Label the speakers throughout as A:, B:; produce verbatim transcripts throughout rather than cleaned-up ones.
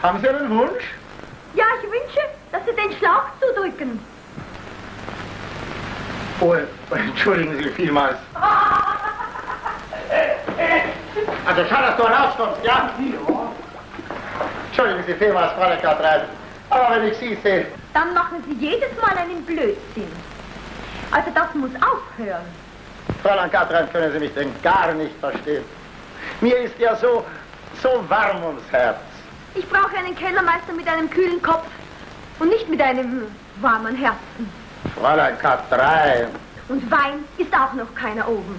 A: Haben Sie einen Wunsch?
B: Ja, ich wünsche, dass Sie den Schlauch zudrücken.
A: Oh, entschuldigen Sie vielmals. Also schau, dass du rauskommst, ja? Ja. Entschuldigen Sie vielmals, Fräulein Katrein. Aber wenn ich Sie sehe...
B: Dann machen Sie jedes Mal einen Blödsinn. Also das muss aufhören.
A: Fräulein Katrein, können Sie mich denn gar nicht verstehen? Mir ist ja so, so warm ums Herz.
B: Ich brauche einen Kellermeister mit einem kühlen Kopf und nicht mit einem warmen Herzen.
A: Fräulein Katrein.
B: Und Wein ist auch noch keiner oben.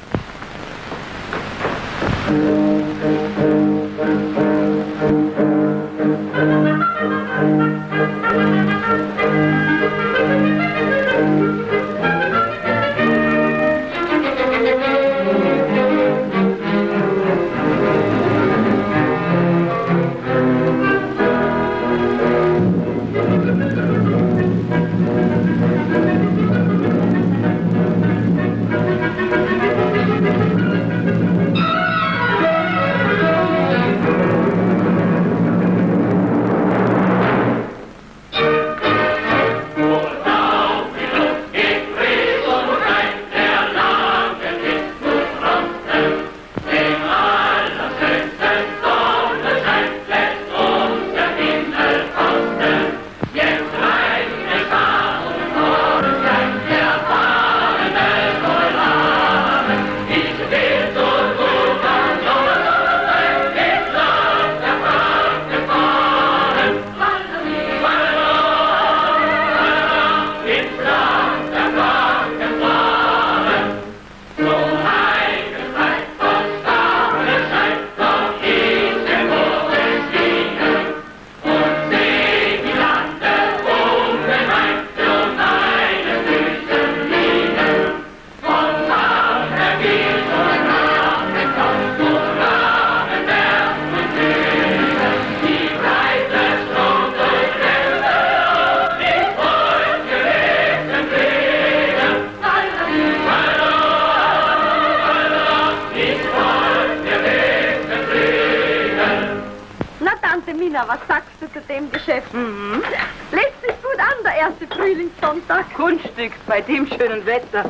B: Was sagst du zu dem Geschäft?
C: Mhm.
B: Lässt sich gut an, der erste Frühlingssonntag.
C: Kunststück bei dem schönen Wetter.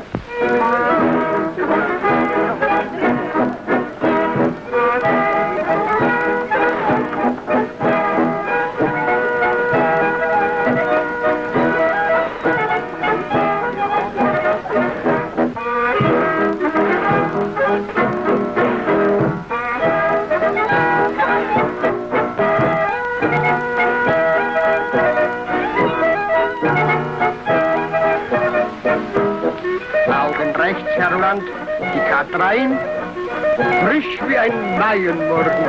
A: Die Katrein, frisch wie ein Maienmorgen.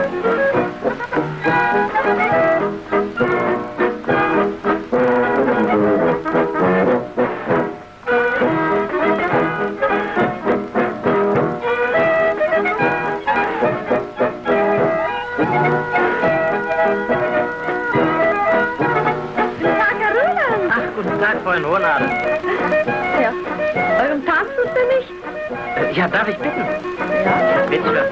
B: Guten Tag, Herr Rühland.
A: Ach, guten Tag, Freund Ronald.
B: Ja, warum tanzt du denn nicht?
A: Ja, darf ich bitten? Ja. Bitte schön.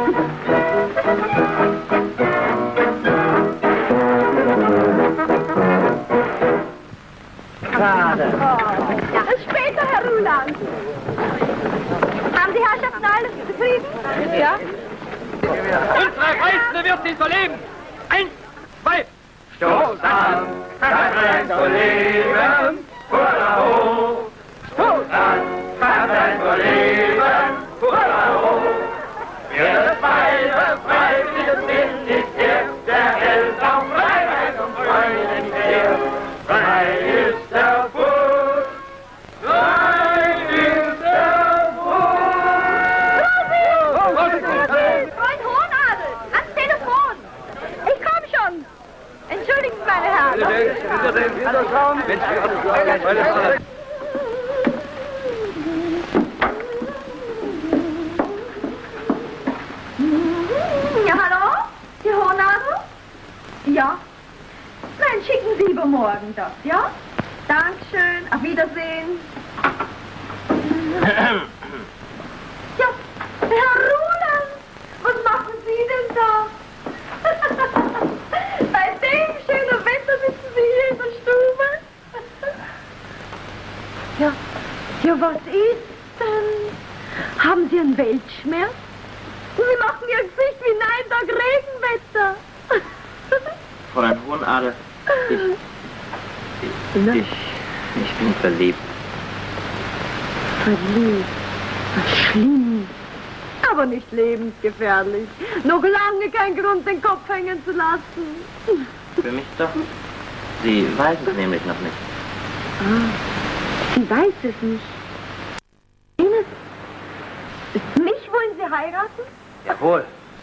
A: Schade.
B: Ja, bis später, Herr Ruland. Haben die Herrschaften alles zufrieden? Ja.
D: Unsere Reisende wird sie so leben. Eins, zwei. Stoß an, Katrein soll leben. Hurra hoch. Stoß an, Katrein soll leben. Hurra hoch. Wir beide frei, wir sind nicht hier. Der hält auf Freiheit und Freude nicht her. Frei ist der Fuß. Frei ist der Fuß.
B: Freund Hohnadel, ans Telefon. Ich komm schon. Entschuldigen Sie, meine Herren.
D: Wiedersehen, Wiederschauen. Mensch, wie alles
B: Ja, hallo? Die Hohnadel? Ja. Nein, schicken Sie übermorgen das, ja? Dankeschön, auf Wiedersehen. Ja, Herr Roland, was machen Sie denn da? Bei ist denn? Haben Sie einen Weltschmerz? Sie machen Ihr Gesicht wie ein Tag Regenwetter.
E: Fräulein Hohenadel, ich, ich, ich, ich bin verliebt.
B: Verliebt? Schlimm. Aber nicht lebensgefährlich. Noch lange kein Grund, den Kopf hängen zu lassen.
E: Für mich doch. Sie weiß es nämlich noch nicht.
B: Ah, sie weiß es nicht. Ines, mich wollen Sie heiraten?
E: Jawohl.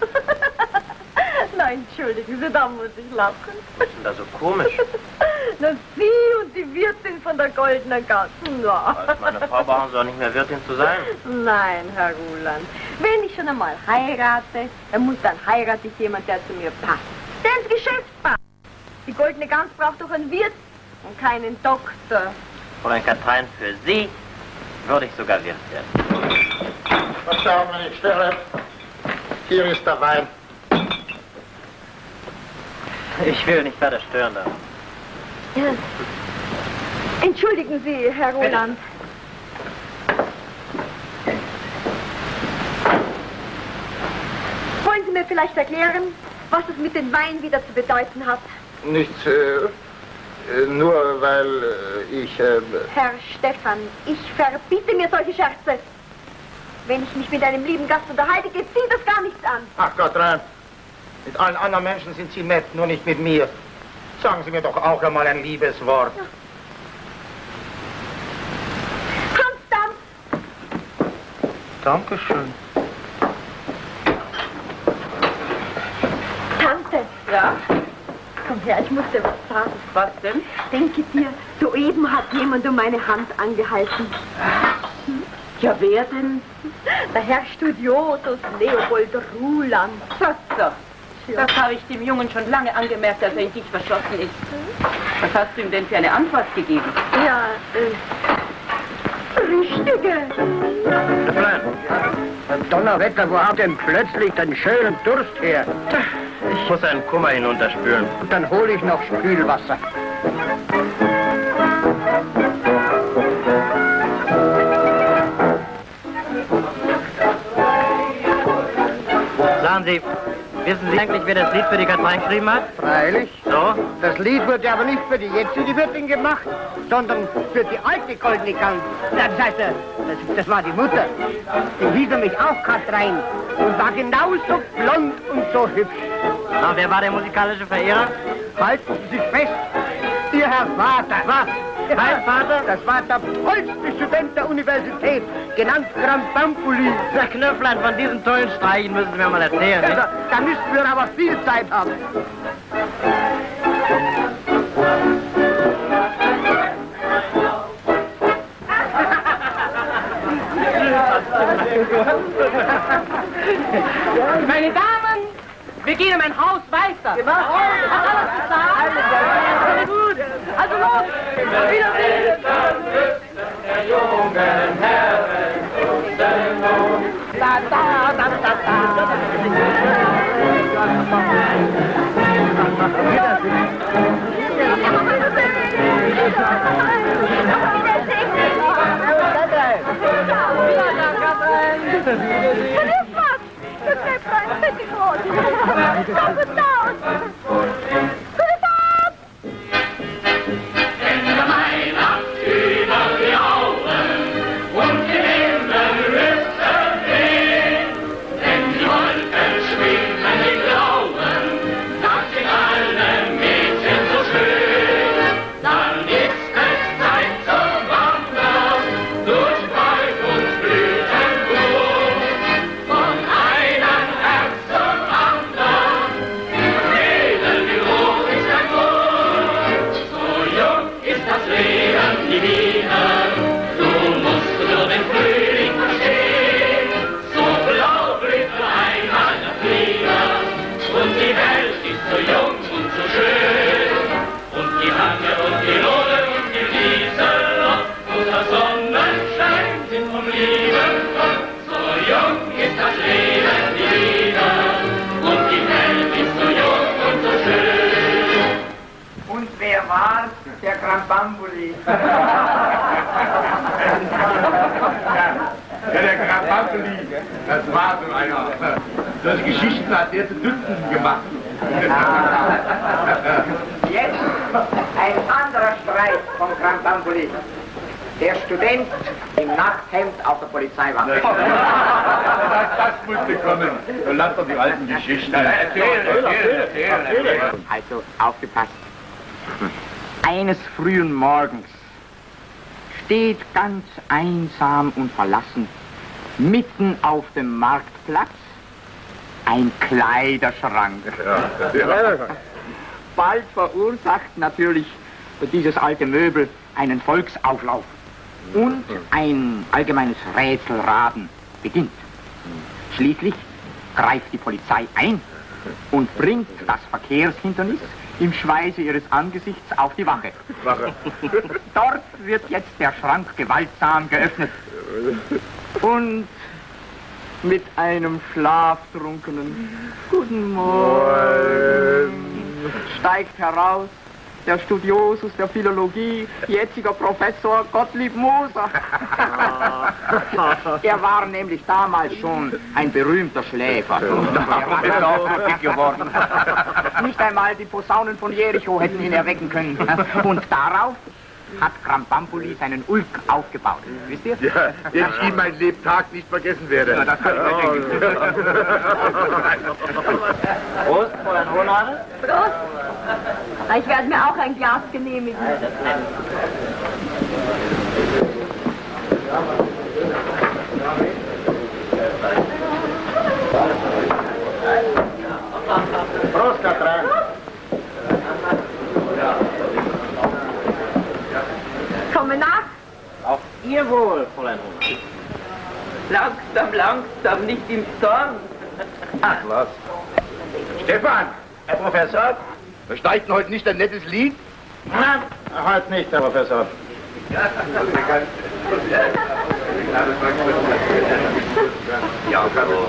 B: Nein, entschuldigen Sie, da muss ich lachen.
E: Was ist denn da so komisch?
B: Na, Sie und die Wirtin von der Goldenen Gasse. Ja.
E: Als meine Frau brauchen Sie auch nicht mehr Wirtin zu sein.
B: Nein, Herr Ruland. Wenn ich schon einmal heirate, dann muss dann heirate ich jemand, der zu mir passt. Der ins Geschäft passt. Die Goldene Gans braucht doch einen Wirt und keinen Doktor.
E: Fräulein Kathrein, für Sie würde ich sogar Wirt werden.
A: Verzeihung, wenn ich störe. Hier ist der Wein.
E: Ich will nicht weiter stören. Da.
B: Ja. Entschuldigen Sie, Herr Roland. Wollen Sie mir vielleicht erklären, was es mit dem Wein wieder zu bedeuten hat?
A: Nichts, äh, nur weil äh, ich... Äh,
B: Herr Stefan, ich verbiete mir solche Scherze. Wenn ich mich mit einem lieben Gast unterhalte, geht Sie das gar nichts an.
A: Ach Gott, rein. Mit allen anderen Menschen sind Sie nett, nur nicht mit mir. Sagen Sie mir doch auch einmal ein liebes Wort.
B: Ja. Konstanz!
A: Dankeschön.
B: Tante!
C: Ja?
B: Komm her, ich muss dir was sagen.
C: Was denn?
B: Denke dir, soeben hat jemand um meine Hand angehalten.
C: Ja, wer denn?
B: Der Herr Studiosus Leopold Ruland.
C: Vater. Das habe ich dem Jungen schon lange angemerkt, dass er in dich verschossen ist. Was hast du ihm denn für eine Antwort gegeben?
B: Ja, äh, richtige.
F: Donnerwetter, wo hat denn plötzlich den schönen Durst her?
E: Ich muss einen Kummer hinunterspülen.
F: Und dann hole ich noch Spülwasser.
E: Sagen Sie, wissen Sie eigentlich, wer das Lied für die Kathrein geschrieben hat?
F: Freilich.
E: So?
F: Das Lied wurde aber nicht für die jetzige Wirtin gemacht, sondern für die alte Goldene Gans. Das heißt, das, das war die Mutter. Die hieß nämlich auch Kathrein und war genauso blond und so hübsch.
E: Na, wer war der musikalische Verehrer?
F: Halten Sie sich fest, Ihr Herr Vater.
E: Was? Mein Vater?
F: Das war der vollste Student der Universität, genannt Grand Bambuli.
E: Herr Knöpflein, von diesen tollen Streichen müssen Sie mir mal erzählen.
F: Ja,
E: Nicht?
F: da, da müssten wir aber viel Zeit haben.
C: Meine Damen, wir gehen in mein Haus weiter. Hat alles gesagt? Gut. Also los. Wiedersehen.
D: Der jungen Herren
F: Da, da, da, da, da. Der Grand Bambuli.
A: Ja, der Graf Bampeli, das war so einer. Solche Geschichten hat der zu Dutzenden gemacht.
F: Jetzt ein anderer Streit vom Graf Bampeli. Der Student im Nachthemd auf der Polizeiwache.
A: Das, das musste kommen. Dann lass doch die alten Geschichten. Erzähl, erzähl, erzähl.
F: Also, aufgepasst. Eines frühen Morgens steht ganz einsam und verlassen mitten auf dem Marktplatz ein Kleiderschrank.
A: Ja, ja.
F: Bald verursacht natürlich dieses alte Möbel einen Volksauflauf. Und ein allgemeines Rätselraten beginnt. Schließlich greift die Polizei ein und bringt das Verkehrshindernis im Schweiße ihres Angesichts auf die Wache.
A: Wache.
F: Dort wird jetzt der Schrank gewaltsam geöffnet. Und mit einem schlaftrunkenen Guten Morgen steigt heraus der Studiosus der Philologie, jetziger Professor Gottlieb Moser. Er war nämlich damals schon ein berühmter Schläfer. Er war auch dick geworden. Nicht einmal die Posaunen von Jericho hätten ihn erwecken können. Und darauf hat Krambambuli seinen Ulk aufgebaut. Wisst ihr?
A: Ja, den ich ihm mein Lebtag nicht vergessen werde.
F: Ja, das kann ich mir denken.
E: Prost, Fräulein Hohnadel.
B: Prost. Ich werde mir auch ein Glas genehmigen.
E: Ja, das ist nett.
A: Prost, Katrin.
B: Komme nach.
E: Auf Ihr Wohl, Fräulein Hohnadel.
C: Langsam, langsam, nicht im Storn.
A: Ach, was? Stefan!
E: Herr Professor?
A: Wir steigten heute nicht ein nettes Lied?
E: Nein, heute nicht, Herr Professor.
A: Ja, hallo.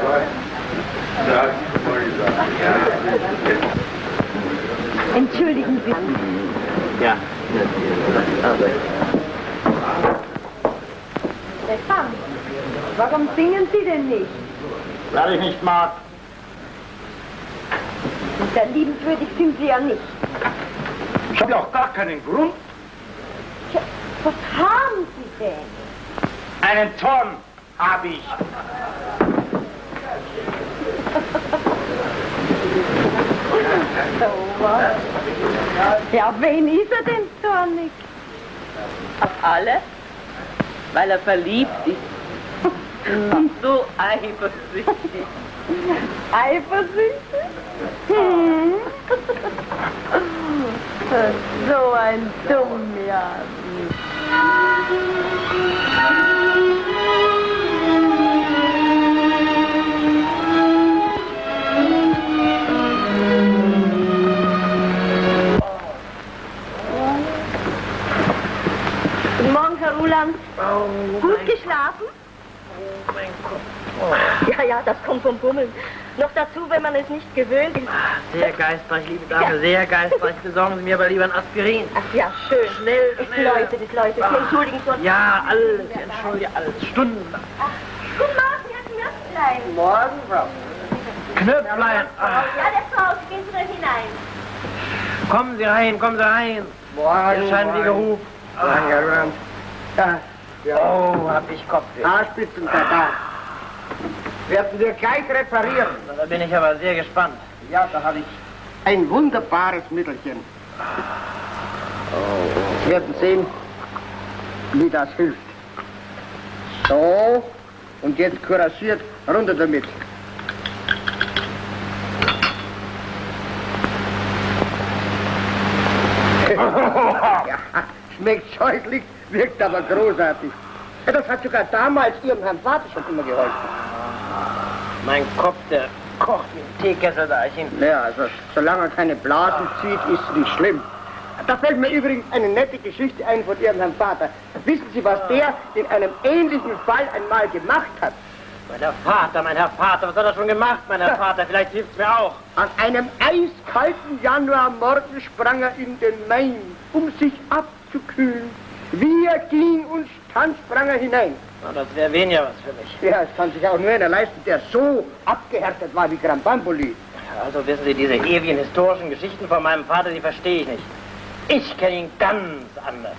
B: Entschuldigen Sie.
E: Ja.
B: Stefan, warum singen Sie denn nicht?
E: Weil ich nicht mag.
B: Sehr liebenswürdig sind Sie ja nicht.
A: Ich habe ja auch gar keinen Grund.
B: Tja, was haben Sie denn?
A: Einen Ton habe ich.
B: So was. Ja, wen ist er denn, Zornig?
C: Auf alle? Weil er verliebt ist. Und so eifersüchtig.
B: Eifersüchtig? Hm. So ein Dummjaden. Guten Morgen, Herr Ruland.
E: Oh,
B: Gut geschlafen?
E: Oh, mein Gott.
B: Ja, ja, das kommt vom Bummeln. Noch dazu, wenn man es nicht gewöhnt ist.
E: Sehr geistreich, liebe Dame,
B: Ja.
E: sehr geistreich. Besorgen Sie mir aber lieber ein Aspirin.
B: Ach ja, schön.
E: Schnell,
B: Es
E: schnell.
B: läutet, es läutet. Sie entschuldigen schon.
E: Ja, alles, ich entschuldige alles. Stundenlang.
B: Guten Morgen, Herr Knöpflein.
E: Morgen, Frau. Knöpflein. Ah,
B: Ja, der Frau, gehen Sie da hinein.
E: kommen Sie rein, kommen Sie rein.
F: Morgen,
E: Hier scheint wie Geruf.
F: Morgen, Herr Rand. Ja,
E: Oh, hab ich Kopfweh.
F: Haarspitzen, da. Werden wir gleich reparieren.
E: Da bin ich aber sehr gespannt.
F: Ja, da habe ich ein wunderbares Mittelchen. Sie werden sehen, wie das hilft. So, und jetzt couragiert runter damit. Ja, schmeckt scheußlich, wirkt aber großartig. Ja, das hat sogar damals Ihrem Herrn Vater schon immer geholfen.
E: Mein Kopf, der kocht wie ein Teekessel da. Ich ihn...
F: Ja, also solange er keine Blasen zieht, ist es nicht schlimm. Da fällt mir übrigens eine nette Geschichte ein von Ihrem Herrn Vater. Wissen Sie, was der in einem ähnlichen Fall einmal gemacht hat?
E: Mein Herr Vater, mein Herr Vater, was hat er schon gemacht, mein Herr Vater? Vielleicht hilft's mir auch.
F: An einem eiskalten Januarmorgen sprang er in den Main, um sich abzukühlen. Wir gingen uns Tanzpranger hinein.
E: Na, das wäre weniger was für mich.
F: Ja, es kann sich auch nur einer leisten, der so abgehärtet war wie Krambambuli.
E: Also wissen Sie, diese ewigen historischen Geschichten von meinem Vater, die verstehe ich nicht. Ich kenne ihn ganz anders.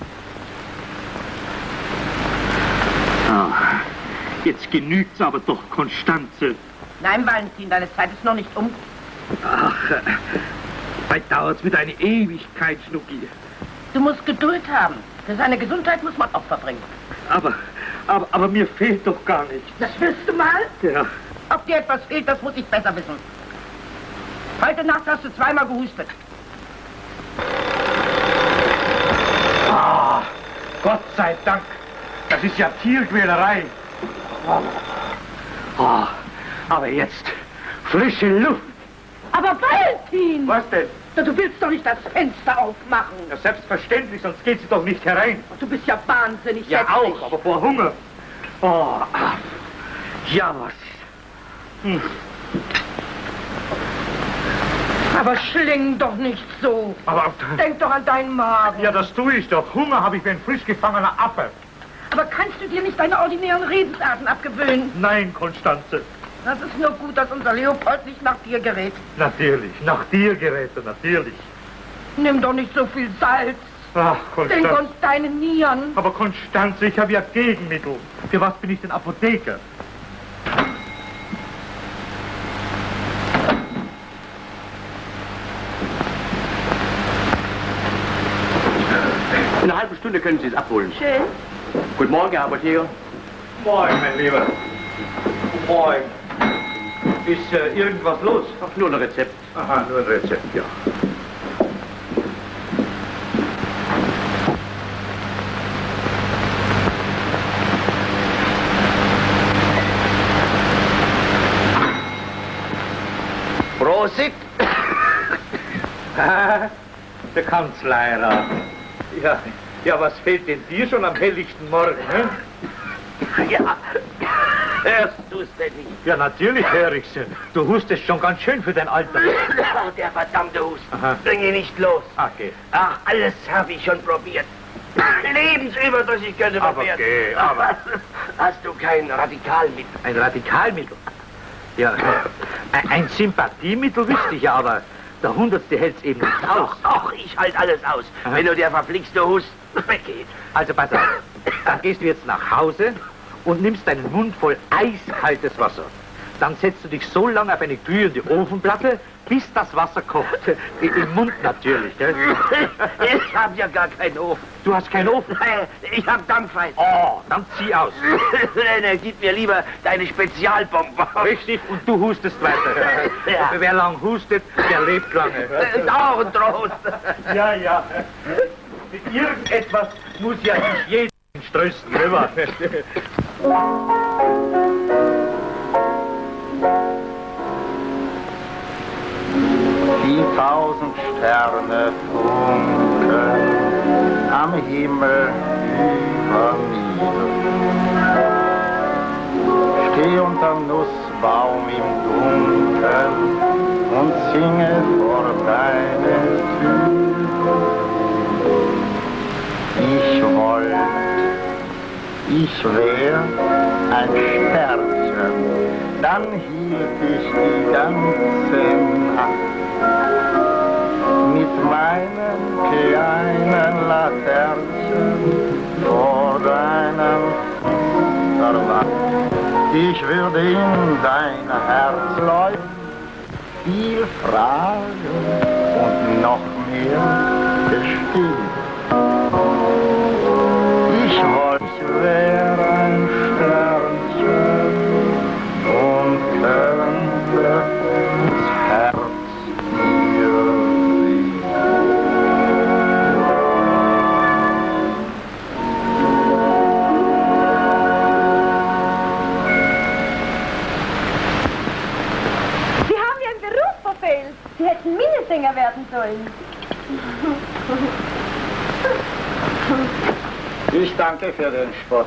G: Ach, jetzt genügt's aber doch, Konstanze.
C: Nein, Valentin, deine Zeit ist noch nicht um.
G: Ach, äh, bald dauert's mit einer Ewigkeit, Schnucki.
C: Du musst Geduld haben. Für seine Gesundheit muss man Opfer bringen.
G: Aber, aber, aber mir fehlt doch gar nichts.
C: Das willst du mal?
G: Ja.
C: Ob dir etwas fehlt, das muss ich besser wissen. Heute Nacht hast du zweimal gehustet.
G: Ah, Gott sei Dank. Das ist ja Tierquälerei. Ah, aber jetzt frische Luft.
C: Aber Valentin!
G: Was denn?
C: Du willst doch nicht das Fenster aufmachen.
G: Ja, selbstverständlich, sonst geht sie doch nicht herein.
C: Du bist ja wahnsinnig
G: Ja,
C: hässlich.
G: auch, aber vor Hunger. Oh, ah. Ja, was? Hm.
C: Aber schling doch nicht so.
G: Aber,
C: Denk doch an deinen Magen.
G: ja, das tue ich doch. Hunger habe ich wie ein frisch gefangener Affe.
C: Aber kannst du dir nicht deine ordinären Redensarten abgewöhnen?
G: Nein, Konstanze.
C: Das ist nur gut, dass unser Leopold nicht nach dir gerät.
G: Natürlich, nach dir gerät er, natürlich.
C: Nimm doch nicht so viel Salz.
G: Ach,
C: Denk
G: Konstanze.
C: uns deine Nieren.
G: Aber Konstanze, ich habe ja Gegenmittel. Für was bin ich denn Apotheker?
H: In einer halben Stunde können Sie es abholen.
B: Schön.
H: Guten Morgen, Herr Apotheker.
G: Moin, mein Lieber. Moin. Ist äh, irgendwas los?
H: Ach, nur ein Rezept.
G: Aha, nur ein Rezept, ja.
H: Prosit!
G: Der Kanzleirat. Ja, ja, was fehlt denn dir schon am helllichten Morgen, ne?
H: Ja, hörst du es denn nicht?
G: Ja, natürlich hör ich's. Du hustest schon ganz schön für dein Alter.
H: Ach, der verdammte Hust.
G: Aha.
H: Bring ihn nicht los.
G: Okay.
H: Ach, alles habe ich schon probiert. Lebensüberdrüssig könnte man
G: Aber
H: werden.
G: geh, aber-
H: Hast du kein Radikalmittel?
G: Ein Radikalmittel? Ja, ein, ein Sympathiemittel wüsste ich ja, aber der Hundertste hält's eben nicht aus.
H: Ach, ach, ich halt alles aus,
G: Aha.
H: wenn nur der verflixte Hust weggeht.
G: Also pass auf, dann gehst du jetzt nach Hause und nimmst einen Mund voll eiskaltes Wasser. Dann setzt du dich so lange auf eine glühende Ofenplatte, bis das Wasser kocht. I- Im Mund natürlich, gell?
H: Ich hab ja gar keinen Ofen.
G: Du hast keinen Ofen?
H: Ich hab Dampfeisen.
G: Oh, dann zieh aus.
H: Nein, gib mir lieber deine Spezialbombe.
G: Richtig, und du hustest weiter.
H: Ja.
G: Wer lang hustet, der lebt lange.
H: Ist auch ein Trost.
G: Ja, ja. Mit irgendetwas muss ja sich jeder trösten, immer.
A: Die tausend Sterne funkeln am Himmel über mir. Steh unterm Nussbaum im Dunkeln und singe vor deine Tür. Ich wollt, ich wär ein Sternchen, dann hielt ich die ganze Nacht mit meinem kleinen Laternchen vor deinem Fensterwacht. Ich würde in dein Herz leuchten, viel fragen und noch mehr gestehen. Ich wollte, ich wär ein Sternchen und könnte ins Herz dir sehen.
B: Sie haben Ihren Beruf verfehlt. Sie hätten Minnesänger werden sollen.
A: Ich danke für den Spott.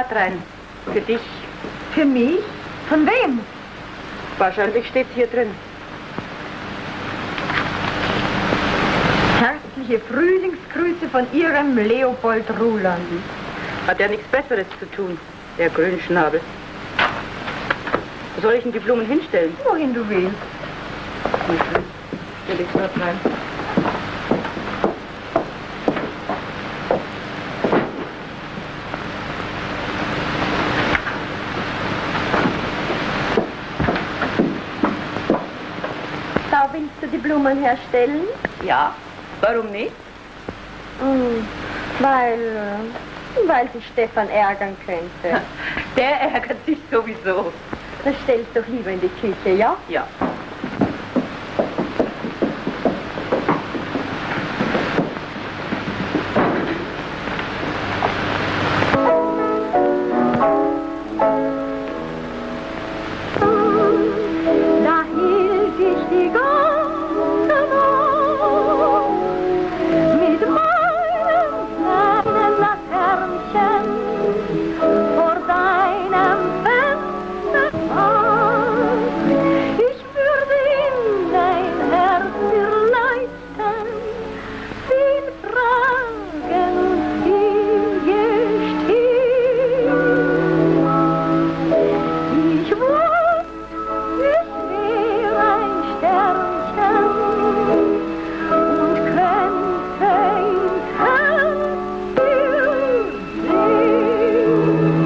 C: Katrein, für dich.
B: Für mich? Von wem?
C: Wahrscheinlich steht's hier drin.
B: Herzliche Frühlingsgrüße von Ihrem Leopold Ruland.
C: Hat er nichts Besseres zu tun, der Grünschnabel. Wo soll ich denn die Blumen hinstellen?
B: Wohin du willst.
C: Stell ich dort rein.
B: Da willst du die Blumen herstellen?
C: Ja, warum nicht?
B: Hm, weil, äh, weil sich Stefan ärgern könnte.
C: Der ärgert sich sowieso.
B: Das stellst doch lieber in die Küche, ja?
C: Ja.
B: Da hielt ich die ganze Nacht mit meinem kleinen Laternchen vor deinem Fenster. Ich würde in dein Herz erleichtern, viel Fragen und viel Gestehen. Ich wusste, ich wäre ein Sternchen und könnte ins Herz dir sehen.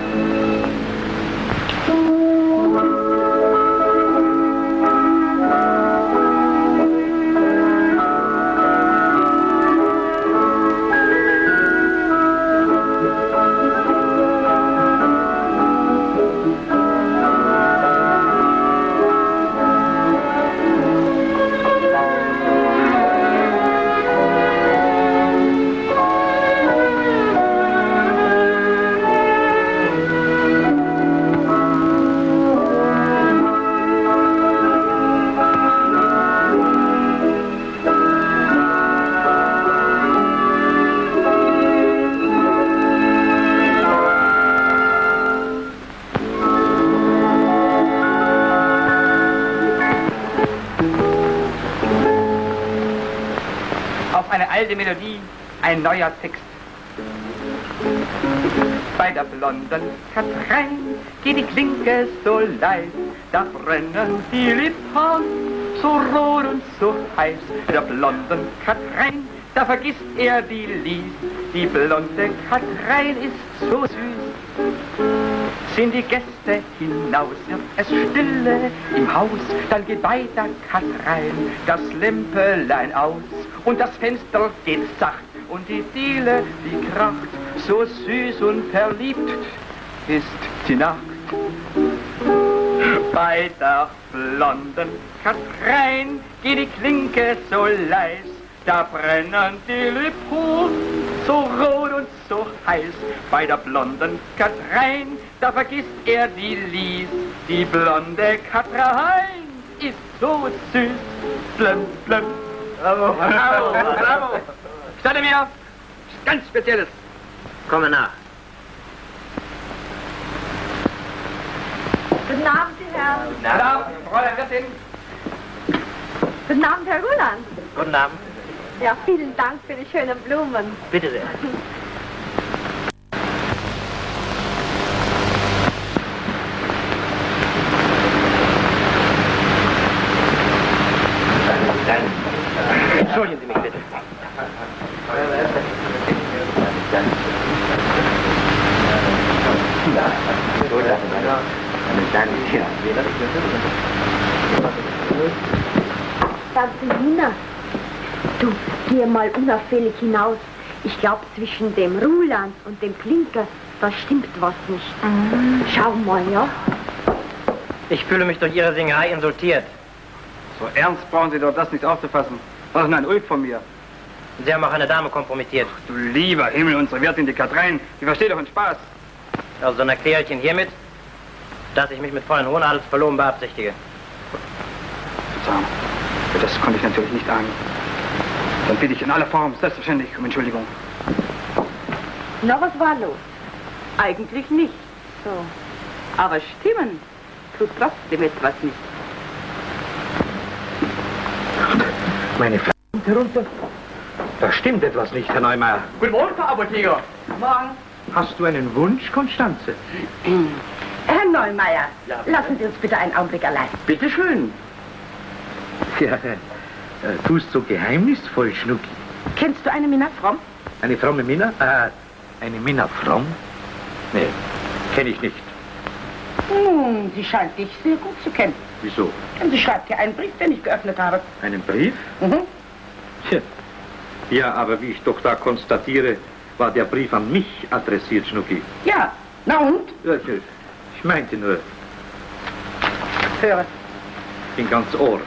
D: Auf eine alte Melodie, ein neuer Text. Bei der blonden Katrein geht die Klinke so leis, da brennen die Lippen so rot und so heiß. Bei der blonden Katrein, da vergisst er die Lies, die blonde Katrein ist so süß. Sind die Gäste hinaus, wird es stille im Haus, dann geht bei der Katrein das Lämpelein aus und das Fenster geht sacht und die Diele, die kracht, so süß und verliebt ist die Nacht. Bei der blonden Katrein geht die Klinke so leis, da brennen die Lippen so rot und so heiß. Bei der blonden Katrein, da vergisst er die Lies. Die blonde Katrein ist so süß. Blum, blum. Bravo, bravo, bravo. Statte mir, ganz Spezielles.
E: Komme nach.
B: Guten Abend, Sie Herren.
D: Guten Abend, Fräulein Wirtin.
B: Guten Abend, Herr Ruland.
E: Guten Abend.
B: Ja, vielen Dank für die schönen Blumen.
E: Bitte sehr. Entschuldigen Sie mich bitte.
B: Tante Nina, du, geh mal unauffällig hinaus. Ich glaube, zwischen dem Ruland und dem Klinker, da stimmt was nicht. Mhm. Schau mal, ja?
E: Ich fühle mich durch Ihre Singerei insultiert.
D: So ernst brauchen Sie doch das nicht aufzufassen. Was ist denn ein Ulk von mir?
E: Sie haben auch eine Dame kompromittiert.
D: Ach, du lieber Himmel, unsere Wirtin, die Katrein, die versteht doch einen Spaß.
E: Also dann erkläre ich Ihnen hiermit, dass ich mich mit Fräulein Hohenadels verloben beabsichtige.
D: Verzeihung, das konnte ich natürlich nicht ahnen. Dann bitte ich in aller Form selbstverständlich um Entschuldigung.
B: Na, was war los?
C: Eigentlich nicht.
B: So.
C: Aber stimmen tut trotzdem etwas nicht.
G: Meine Frau kommt herunter. Da stimmt etwas nicht, Herr Neumeier.
H: Guten Morgen, Frau Apotheker.
C: Morgen.
G: Hast du einen Wunsch, Konstanze?
C: Herr Neumeier, ja, lassen Sie uns bitte einen Augenblick allein.
G: Bitte schön. Ja, äh, du bist so geheimnisvoll, Schnucki.
C: Kennst du eine Minna Fromm?
G: Eine fromme Minna? Äh, eine Minna Fromm? Nee, kenne ich nicht.
C: Nun, sie scheint dich sehr gut zu kennen.
G: Wieso?
C: Denn sie schreibt hier einen Brief, den ich geöffnet habe.
G: Einen Brief?
C: Mhm.
G: Tja. Ja, aber wie ich doch da konstatiere, war der Brief an mich adressiert, Schnucki.
C: Ja, na und?
G: Ja, ich meinte nur.
C: Höre.
G: Bin ganz Ohr.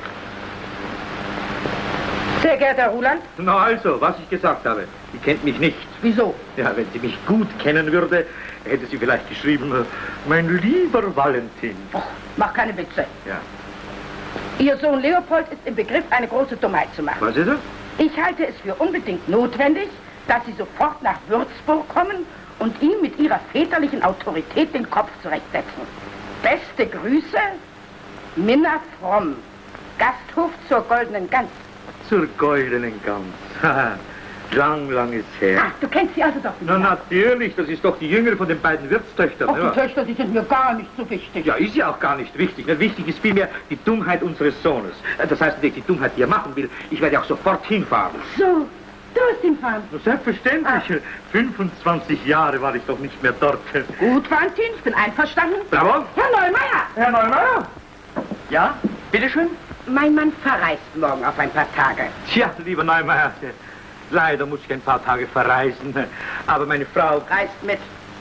C: Sehr geehrter Herr Ruland.
G: Na also, was ich gesagt habe. Sie kennt mich nicht.
C: Wieso?
G: Ja, wenn sie mich gut kennen würde, hätte sie vielleicht geschrieben, mein lieber Valentin.
C: Och, mach keine Witze.
G: Ja.
C: Ihr Sohn Leopold ist im Begriff, eine große Dummheit zu machen.
G: Was ist das?
C: Ich halte es für unbedingt notwendig, dass Sie sofort nach Würzburg kommen und ihm mit Ihrer väterlichen Autorität den Kopf zurechtsetzen. Beste Grüße, Minna Fromm, Gasthof zur Goldenen Gans.
G: Zur Goldenen Gans. Lang, lang ist her.
C: Ach, du kennst sie also doch nicht.
G: Na natürlich, das ist doch die jüngere von den beiden Wirtstöchtern.
C: Ach, die
G: Ja.
C: Töchter, die sind mir gar nicht so wichtig.
G: Ja, ist ja auch gar nicht wichtig. Ne? Wichtig ist vielmehr die Dummheit unseres Sohnes. Äh, Das heißt nicht die Dummheit, die er machen will. Ich werde auch sofort hinfahren.
C: So, du wirst hinfahren.
G: Na, selbstverständlich. fünfundzwanzig Jahre war ich doch nicht mehr dort.
C: Gut, Valentin, ich bin einverstanden.
G: Bravo.
C: Herr Neumeier!
H: Herr Neumeier? Ja, bitteschön.
C: Mein Mann verreist morgen auf ein paar Tage.
G: Tja, lieber Neumeier, leider muss ich ein paar Tage verreisen. Aber meine Frau...
C: Reist mit.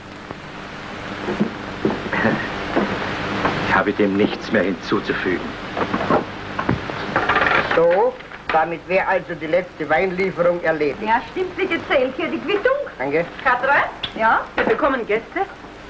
G: Ich habe dem nichts mehr hinzuzufügen.
F: So, damit wäre also die letzte Weinlieferung erledigt.
B: Ja, stimmt, bitte zählt hier die Quittung.
F: Danke.
B: Katrin? Ja?
C: Wir bekommen Gäste.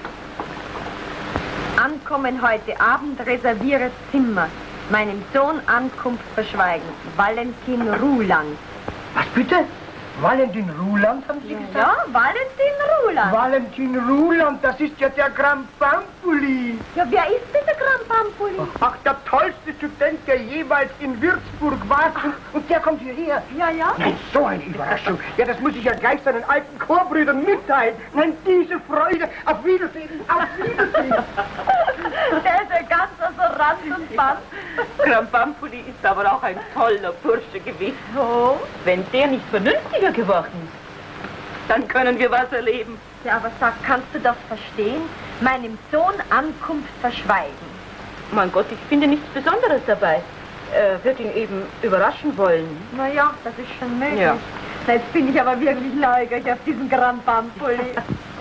B: Ankommen heute Abend, reserviere Zimmer. Meinem Sohn Ankunft verschweigen. Valentin Ruland.
F: Was bitte? Valentin Ruland, haben Sie gesagt?
B: Ja, Valentin Ruland.
F: Valentin Ruland, das ist ja der Krampampuli.
B: Ja, wer ist denn der Krampampuli?
F: Ach, der tollste Student, der jeweils in Würzburg war. Und, und der kommt hierher.
B: Ja, ja.
F: Nein, so eine Überraschung. Ja, das muss ich ja gleich seinen alten Chorbrüdern mitteilen. Nein, diese Freude. Auf Wiedersehen, auf Wiedersehen.
B: Der ist ja ganz außer Rand und Band.
C: Krampampuli ist aber auch ein toller Bursche gewesen.
B: So?
C: Wenn der nicht vernünftiger geworden ist, dann können wir was erleben.
B: Ja, aber sag, kannst du das verstehen? Meinem Sohn Ankunft verschweigen.
C: Mein Gott, ich finde nichts Besonderes dabei. Er wird ihn eben überraschen wollen.
B: Na ja, das ist schon möglich.
C: Ja.
B: Na, jetzt bin ich aber wirklich neugierig auf diesen Krampampuli.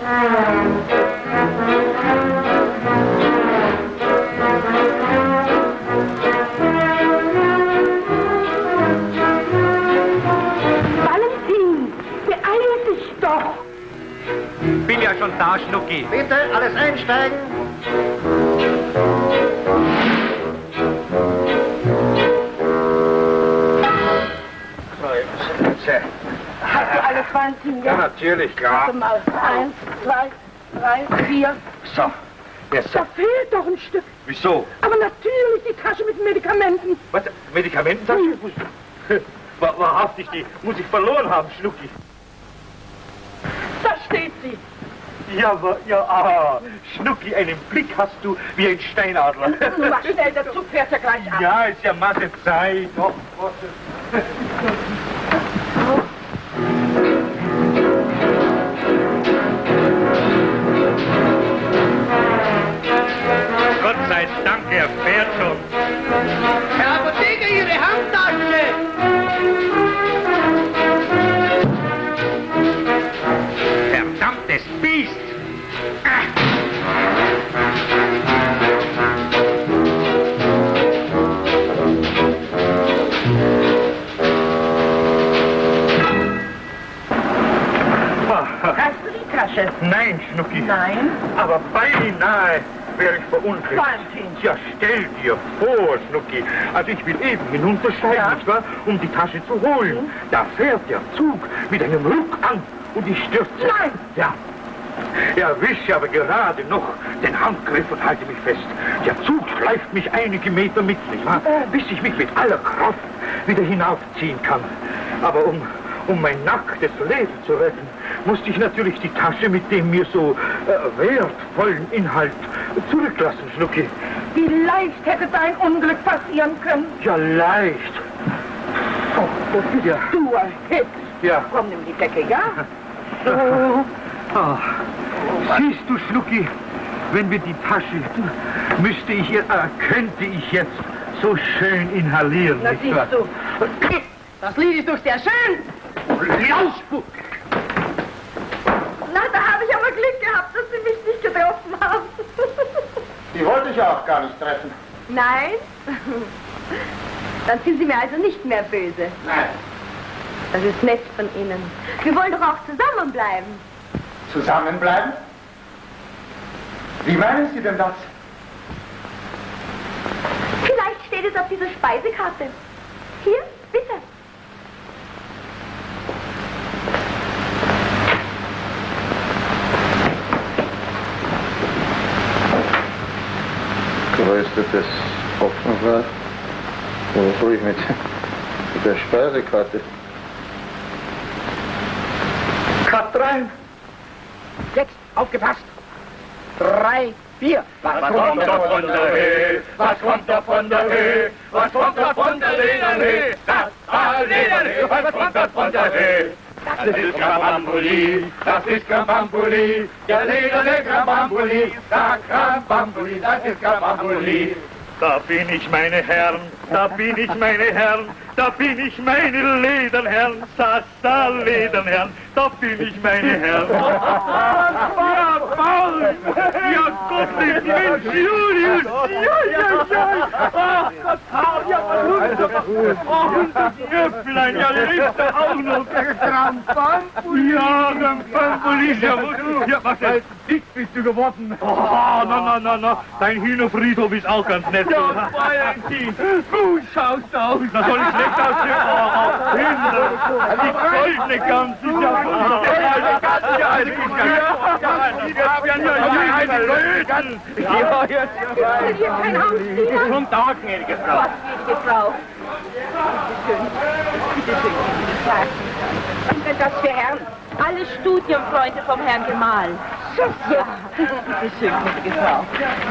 C: Valentin, beeil dich doch!
G: Bin ja schon da, Schnucki.
A: Bitte, alles einsteigen.
C: Hast du alles, Valentin?
G: Ja, natürlich,
C: Warte
G: klar.
C: mal. Eins, zwei, drei, vier.
G: So, jetzt.
C: Da fehlt doch ein Stück.
G: Wieso?
C: Aber natürlich die Tasche mit Medikamenten.
G: Was? Medikamententasche? War, wahrhaftig, die muss ich verloren haben, Schnucki.
C: Da steht sie.
G: Ja, aber, ja, ah, Schnucki, einen Blick hast du wie ein Steinadler.
C: Du mach schnell, der Zug fährt ja gleich ab.
G: Ja, ist ja Masse Zeit. Oh, warte. Gott sei Dank, er fährt schon.
F: Herr Apotheker, Ihre Handtasche!
G: Verdammtes Biest!
C: Hast du die Tasche?
G: Nein, Schnucki.
C: Nein.
G: Aber beinahe wäre ich verunglückt.
C: Valentin.
G: Ja, stell dir vor, Schnucki. Also ich will eben hinuntersteigen,
C: Ja.
G: nicht wahr? Um die Tasche zu holen. Da fährt der Zug mit einem Ruck an und ich stürze.
C: Nein.
G: Ja. Erwische aber gerade noch den Handgriff und halte mich fest. Der Zug schleift mich einige Meter mit, nicht wahr? Bis ich mich mit aller Kraft wieder hinaufziehen kann. Aber um, um mein nacktes Leben zu retten, musste ich natürlich die Tasche mit dem mir so äh, wertvollen Inhalt zurücklassen, Schnucki.
C: Wie leicht hätte dein Unglück passieren können.
G: Ja, leicht. Oh, oh, ja.
C: Du Hex.
G: Ja.
C: Komm, nimm die Decke, ja? So.
G: Oh. Siehst du, Schnucki, wenn wir die Tasche, müsste ich, äh, könnte ich jetzt so schön inhalieren,
C: Na,
G: nicht
C: siehst
G: wahr?
C: du. Das Lied ist doch sehr schön.
G: Lausbuch!
B: Na, da habe ich aber Glück gehabt, dass Sie mich nicht getroffen haben.
A: Die wollte ich ja auch gar nicht treffen.
B: Nein? Dann sind Sie mir also nicht mehr böse.
A: Nein.
B: Das ist nett von Ihnen. Wir wollen doch auch zusammenbleiben.
A: Zusammenbleiben? Wie meinen Sie denn das?
B: Vielleicht steht es auf dieser Speisekarte. Hier, bitte.
A: Geröstetes Offenfleisch. Wo soll ich mit, mit der Speisekarte? Katrein!
C: Jetzt, aufgepasst. Drei, vier.
D: Was kommt da von der Höhe? Was kommt da von der Höhe? Was kommt da von der Lederhöhe? Das war Lederhöhe. Was kommt da von der Höhe? Das ist Krambambuli, das ist Krambambuli, der lederne Krambambuli, der Krambambuli, das ist Krambambuli. Da bin ich, meine Herren, da bin ich, meine Herren, da bin ich, meine Ledernherren, Sasa Ledernherren, da bin ich, meine Herren. Ja, Paul, ja, Gottlieb, Mensch, Julius, ja, ja, ja, ach, Gott, ja, was ach, und das Knöpflein, ja, lebt er auch noch. Krambambuli. Ja, Krambambuli, ja, ja, was denn? Dick bist du geworden. Oh, na, na, na, na, dein Hühnerfriedhof ist auch ganz nett. Ja, Valentin, gut schaust aus. Da soll ich schlecht aussehen. Oh, Hühner, die goldene Gans ist ja gut. Die goldene Gans, ja, die goldene Gans. Ja, jetzt.
C: Ist hier kein Hausdiener?
D: Schon da, gnädige Frau.
C: Gnädige Frau. Bitte schön. Bitte schön, was sind denn das für Herren?
B: Alle Studienfreunde vom Herrn Gemahl.
C: So, so. Bitte schön, gnädige Frau.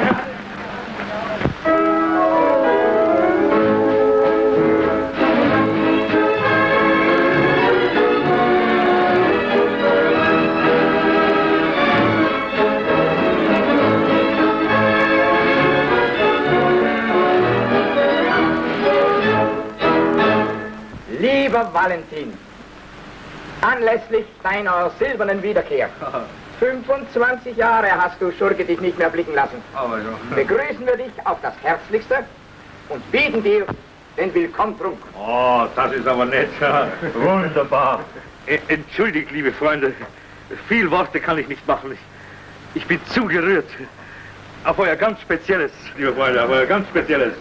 H: Lieber Valentin, anlässlich deiner silbernen Wiederkehr, fünfundzwanzig Jahre hast du Schurke dich nicht mehr blicken lassen. Begrüßen wir dich auf das Herzlichste und bieten dir den Willkommtrunk.
D: Oh, das ist aber nett. Ja. Wunderbar. E Entschuldigt, liebe Freunde, viel Worte kann ich nicht machen. Ich, ich bin zu gerührt. Auf euer ganz Spezielles, liebe Freunde, auf euer ganz Spezielles.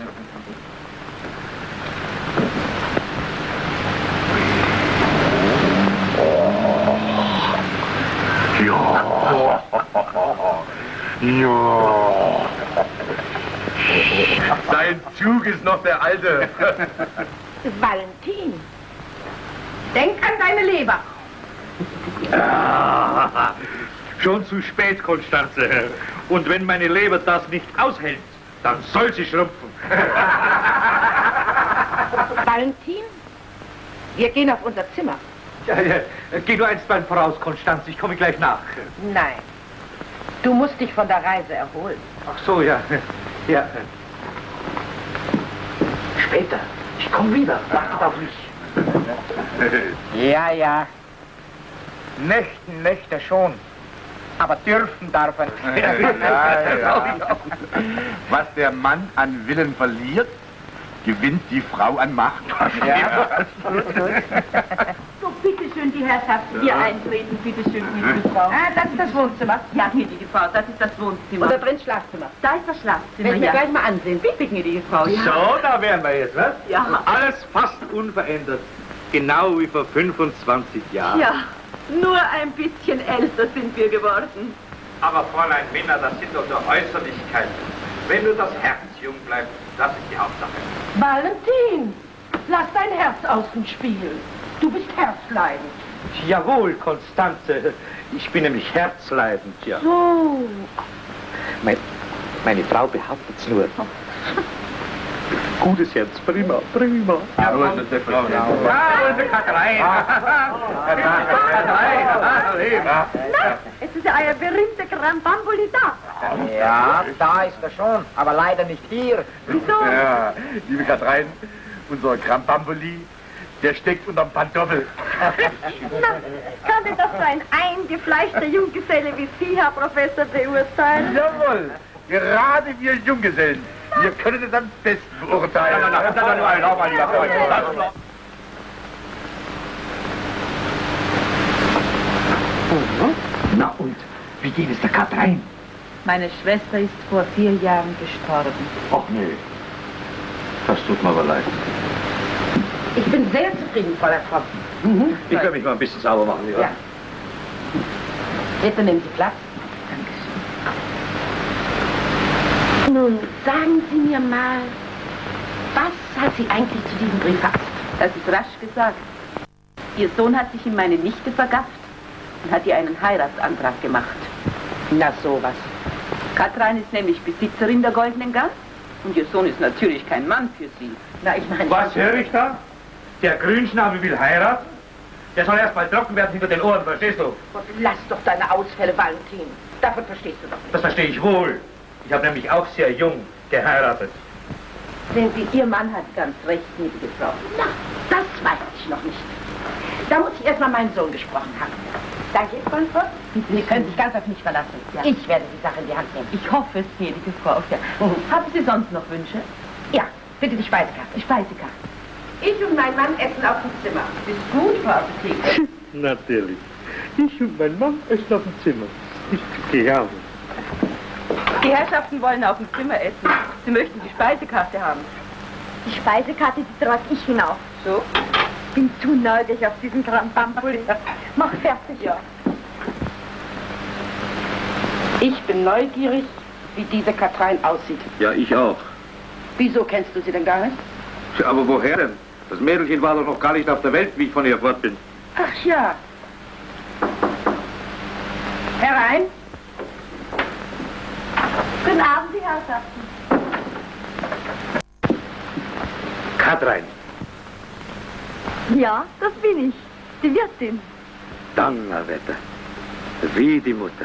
D: Ja. Ja. Sein Zug ist noch der alte.
C: Valentin, denk an deine Leber.
D: Ja. Schon zu spät, Konstanze. Und wenn meine Leber das nicht aushält, dann soll sie schrumpfen.
C: Valentin, wir gehen auf unser Zimmer.
G: Ja, ja. Geh du einstweilen voraus, Konstanz, ich komme gleich nach.
C: Nein, du musst dich von der Reise erholen.
G: Ach so, ja. Ja. Später. Ich komme wieder. Wartet auf mich.
H: Ja, ja. Möchten möchte schon, aber dürfen darf er nicht.
I: Ja, ja. Was der Mann an Willen verliert, gewinnt die Frau an Macht.
H: Ja.
B: So, bitteschön, die Herrschaften, hier eintreten, bitteschön, gnädige Frau.
C: Ah, das ist das Wohnzimmer.
B: Ja, gnädige Frau, das ist das Wohnzimmer.
C: Und da drin Schlafzimmer.
B: Da ist das Schlafzimmer,
C: Will ich mir
B: ja.
C: gleich mal ansehen.
B: Bitte, gnädige Frau, ja.
D: So, da wären wir jetzt, was?
B: Ja.
D: Alles fast unverändert. Genau wie vor fünfundzwanzig Jahren.
B: Ja, nur ein bisschen älter sind wir geworden.
G: Aber Fräulein Minna, das sind doch nur Äußerlichkeiten. Wenn nur das Herz jung bleibt, das ist die Hauptsache.
C: Valentin, lass dein Herz außen spielen. Du bist herzleidend.
G: Jawohl, Konstanze. Ich bin nämlich herzleidend, ja.
C: So.
G: Mein, meine Frau behauptet's nur. Gutes Herz, prima, prima.
I: Ja, wo ist denn die Frau?
D: Ja, unsere Katrein.
B: Na, es ist ja euer berühmter Krambambuli da.
H: Ja, da ist er schon, aber leider nicht hier.
B: Wieso?
I: Ja, liebe Katrein, unser Krambambuli, der steckt unterm Pantoffel.
B: Na, kann denn das so ein eingefleischter Junggeselle wie Sie, Herr Professor, beurteilen?
I: Jawohl, gerade wir Junggesellen, wir können es am besten beurteilen.
D: Na, na, na, na, na, na, mein lieber Freund.
G: Na und, wie geht es der Katrein?
C: Meine Schwester ist vor vier Jahren gestorben.
G: Ach nee, das tut mir aber leid.
C: Ich bin sehr zufrieden, Fräulein Frau.
G: Mhm. Ich kann mich mal ein bisschen sauber machen, ja?
C: Ja. Bitte nehmen Sie Platz. Dankeschön. Nun, sagen Sie mir mal, was hat Sie eigentlich zu diesem Brief veranlasst?
J: Das ist rasch gesagt. Ihr Sohn hat sich in meine Nichte vergafft und hat ihr einen Heiratsantrag gemacht.
C: Na sowas.
J: Katrein ist nämlich Besitzerin der Goldenen Gans und ihr Sohn ist natürlich kein Mann für sie.
C: Na, ich meine...
G: Was höre ich da? Der Grünschnabel will heiraten? Der soll erst mal trocken werden hinter den Ohren, verstehst du?
C: Gott, lass doch deine Ausfälle, Valentin. Davon verstehst du doch nicht.
G: Das verstehe ich wohl. Ich habe nämlich auch sehr jung geheiratet.
J: Sehen Sie, Ihr Mann hat ganz recht, gnädige Frau.
C: Na, das weiß ich noch nicht. Da muss ich erst mal meinen Sohn gesprochen haben. Danke, Freund Gott. Sie können sich ganz auf mich verlassen.
J: Ja.
C: Ich werde die Sache in die Hand nehmen.
J: Ich hoffe es, gnädige Frau. Ja. Haben Sie sonst noch Wünsche?
C: Ja, bitte die Speisekarte.
J: Die Speisekarte.
C: Ich und mein Mann essen auf dem Zimmer.
J: Ist gut, Frau Apotheker.
A: Natürlich. Ich und mein Mann essen auf dem Zimmer. Ich gehe auch.
J: Die Herrschaften wollen auf dem Zimmer essen. Sie möchten die Speisekarte haben.
B: Die Speisekarte, die trage ich hinauf.
J: So?
B: Bin zu neugierig auf diesen Krambambuli. Mach fertig.
J: Ja.
C: Ich bin neugierig, wie diese Katrein aussieht.
K: Ja, ich auch.
C: Wieso kennst du sie denn gar nicht?
K: Ja, aber woher denn? Das Mädelchen war doch noch gar nicht auf der Welt, wie ich von ihr fort bin.
C: Ach ja. Herein.
B: Guten Abend, die Herrschaften.
G: Katrein.
B: Ja, das bin ich. Die Wirtin.
K: Donnerwetter. Wie die Mutter.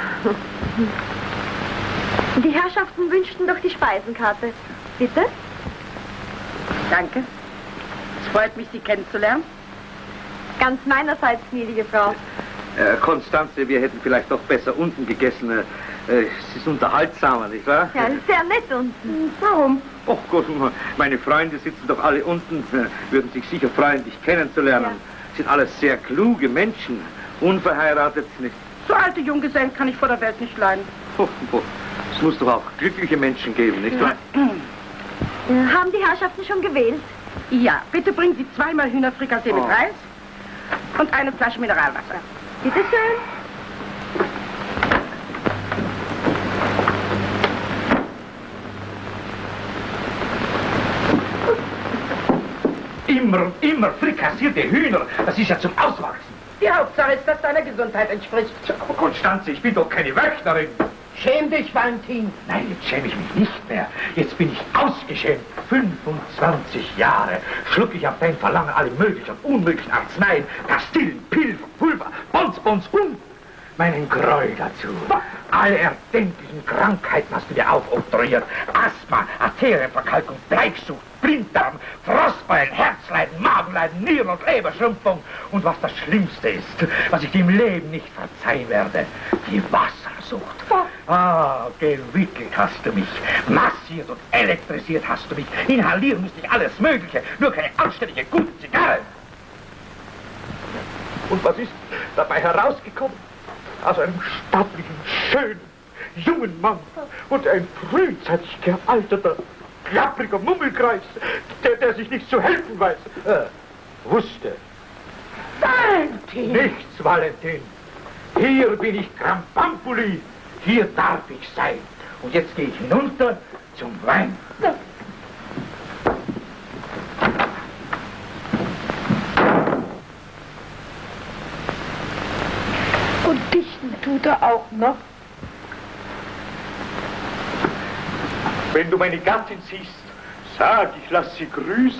B: Die Herrschaften wünschten doch die Speisenkarte. Bitte?
C: Danke. Es freut mich, Sie kennenzulernen.
B: Ganz meinerseits, gnädige Frau.
K: Äh, Konstanze, wir hätten vielleicht doch besser unten gegessen. Äh, es ist unterhaltsamer, nicht wahr?
B: Ja, sehr nett unten. Warum?
K: Ach Gott, meine Freunde sitzen doch alle unten, äh, würden sich sicher freuen, dich kennenzulernen.
B: Ja.
K: Sind alles sehr kluge Menschen, unverheiratet, nicht?
C: So alte Junggesellen kann ich vor der Welt nicht leiden.
K: Oh, oh. Es muss doch auch glückliche Menschen geben, nicht wahr?
B: Äh, haben die Herrschaften schon gewählt?
C: Ja, bitte bringen Sie zweimal Hühnerfrikassee
K: Oh.
C: mit Reis und eine Flasche Mineralwasser.
B: Bitte schön.
G: Immer, immer frikassierte Hühner. Das ist ja zum Auswachsen.
C: Die Hauptsache ist, dass deiner Gesundheit entspricht.
G: Oh, Konstanze, ich bin doch keine Wöchnerin.
C: Schäm dich, Valentin.
G: Nein, jetzt schäme ich mich nicht mehr. Jetzt bin ich ausgeschämt. fünfundzwanzig Jahre schluck ich auf dein Verlangen alle möglichen und unmöglichen Arzneien, Kastillen, Pillen, Pulver, Bonbons und meinen Gräuel dazu. Alle erdenklichen Krankheiten hast du dir aufoktroyiert. Asthma, Arterienverkalkung, Bleichsucht, Blinddarm, Frostbeulen, Herzleiden, Magenleiden, Nieren- und Leberschrumpfung. Und was das Schlimmste ist, was ich dir im Leben nicht verzeihen werde, die Wassersucht. Ah, gewickelt hast du mich, massiert und elektrisiert hast du mich. Inhalieren musste ich alles Mögliche, nur keine anständige, gute Zigarre. Und was ist dabei herausgekommen? Aus einem stattlichen, schönen, jungen Mann und ein frühzeitig gealterter, klappriger Mummelkreis, der, der sich nicht zu helfen weiß, äh, wusste.
C: Valentin!
G: Nichts, Valentin. Hier bin ich Krambambuli, hier darf ich sein. Und jetzt gehe ich hinunter zum Wein. Ja.
C: Und dichten tut er auch noch.
G: Wenn du meine Gattin siehst, sag, ich lass sie grüßen.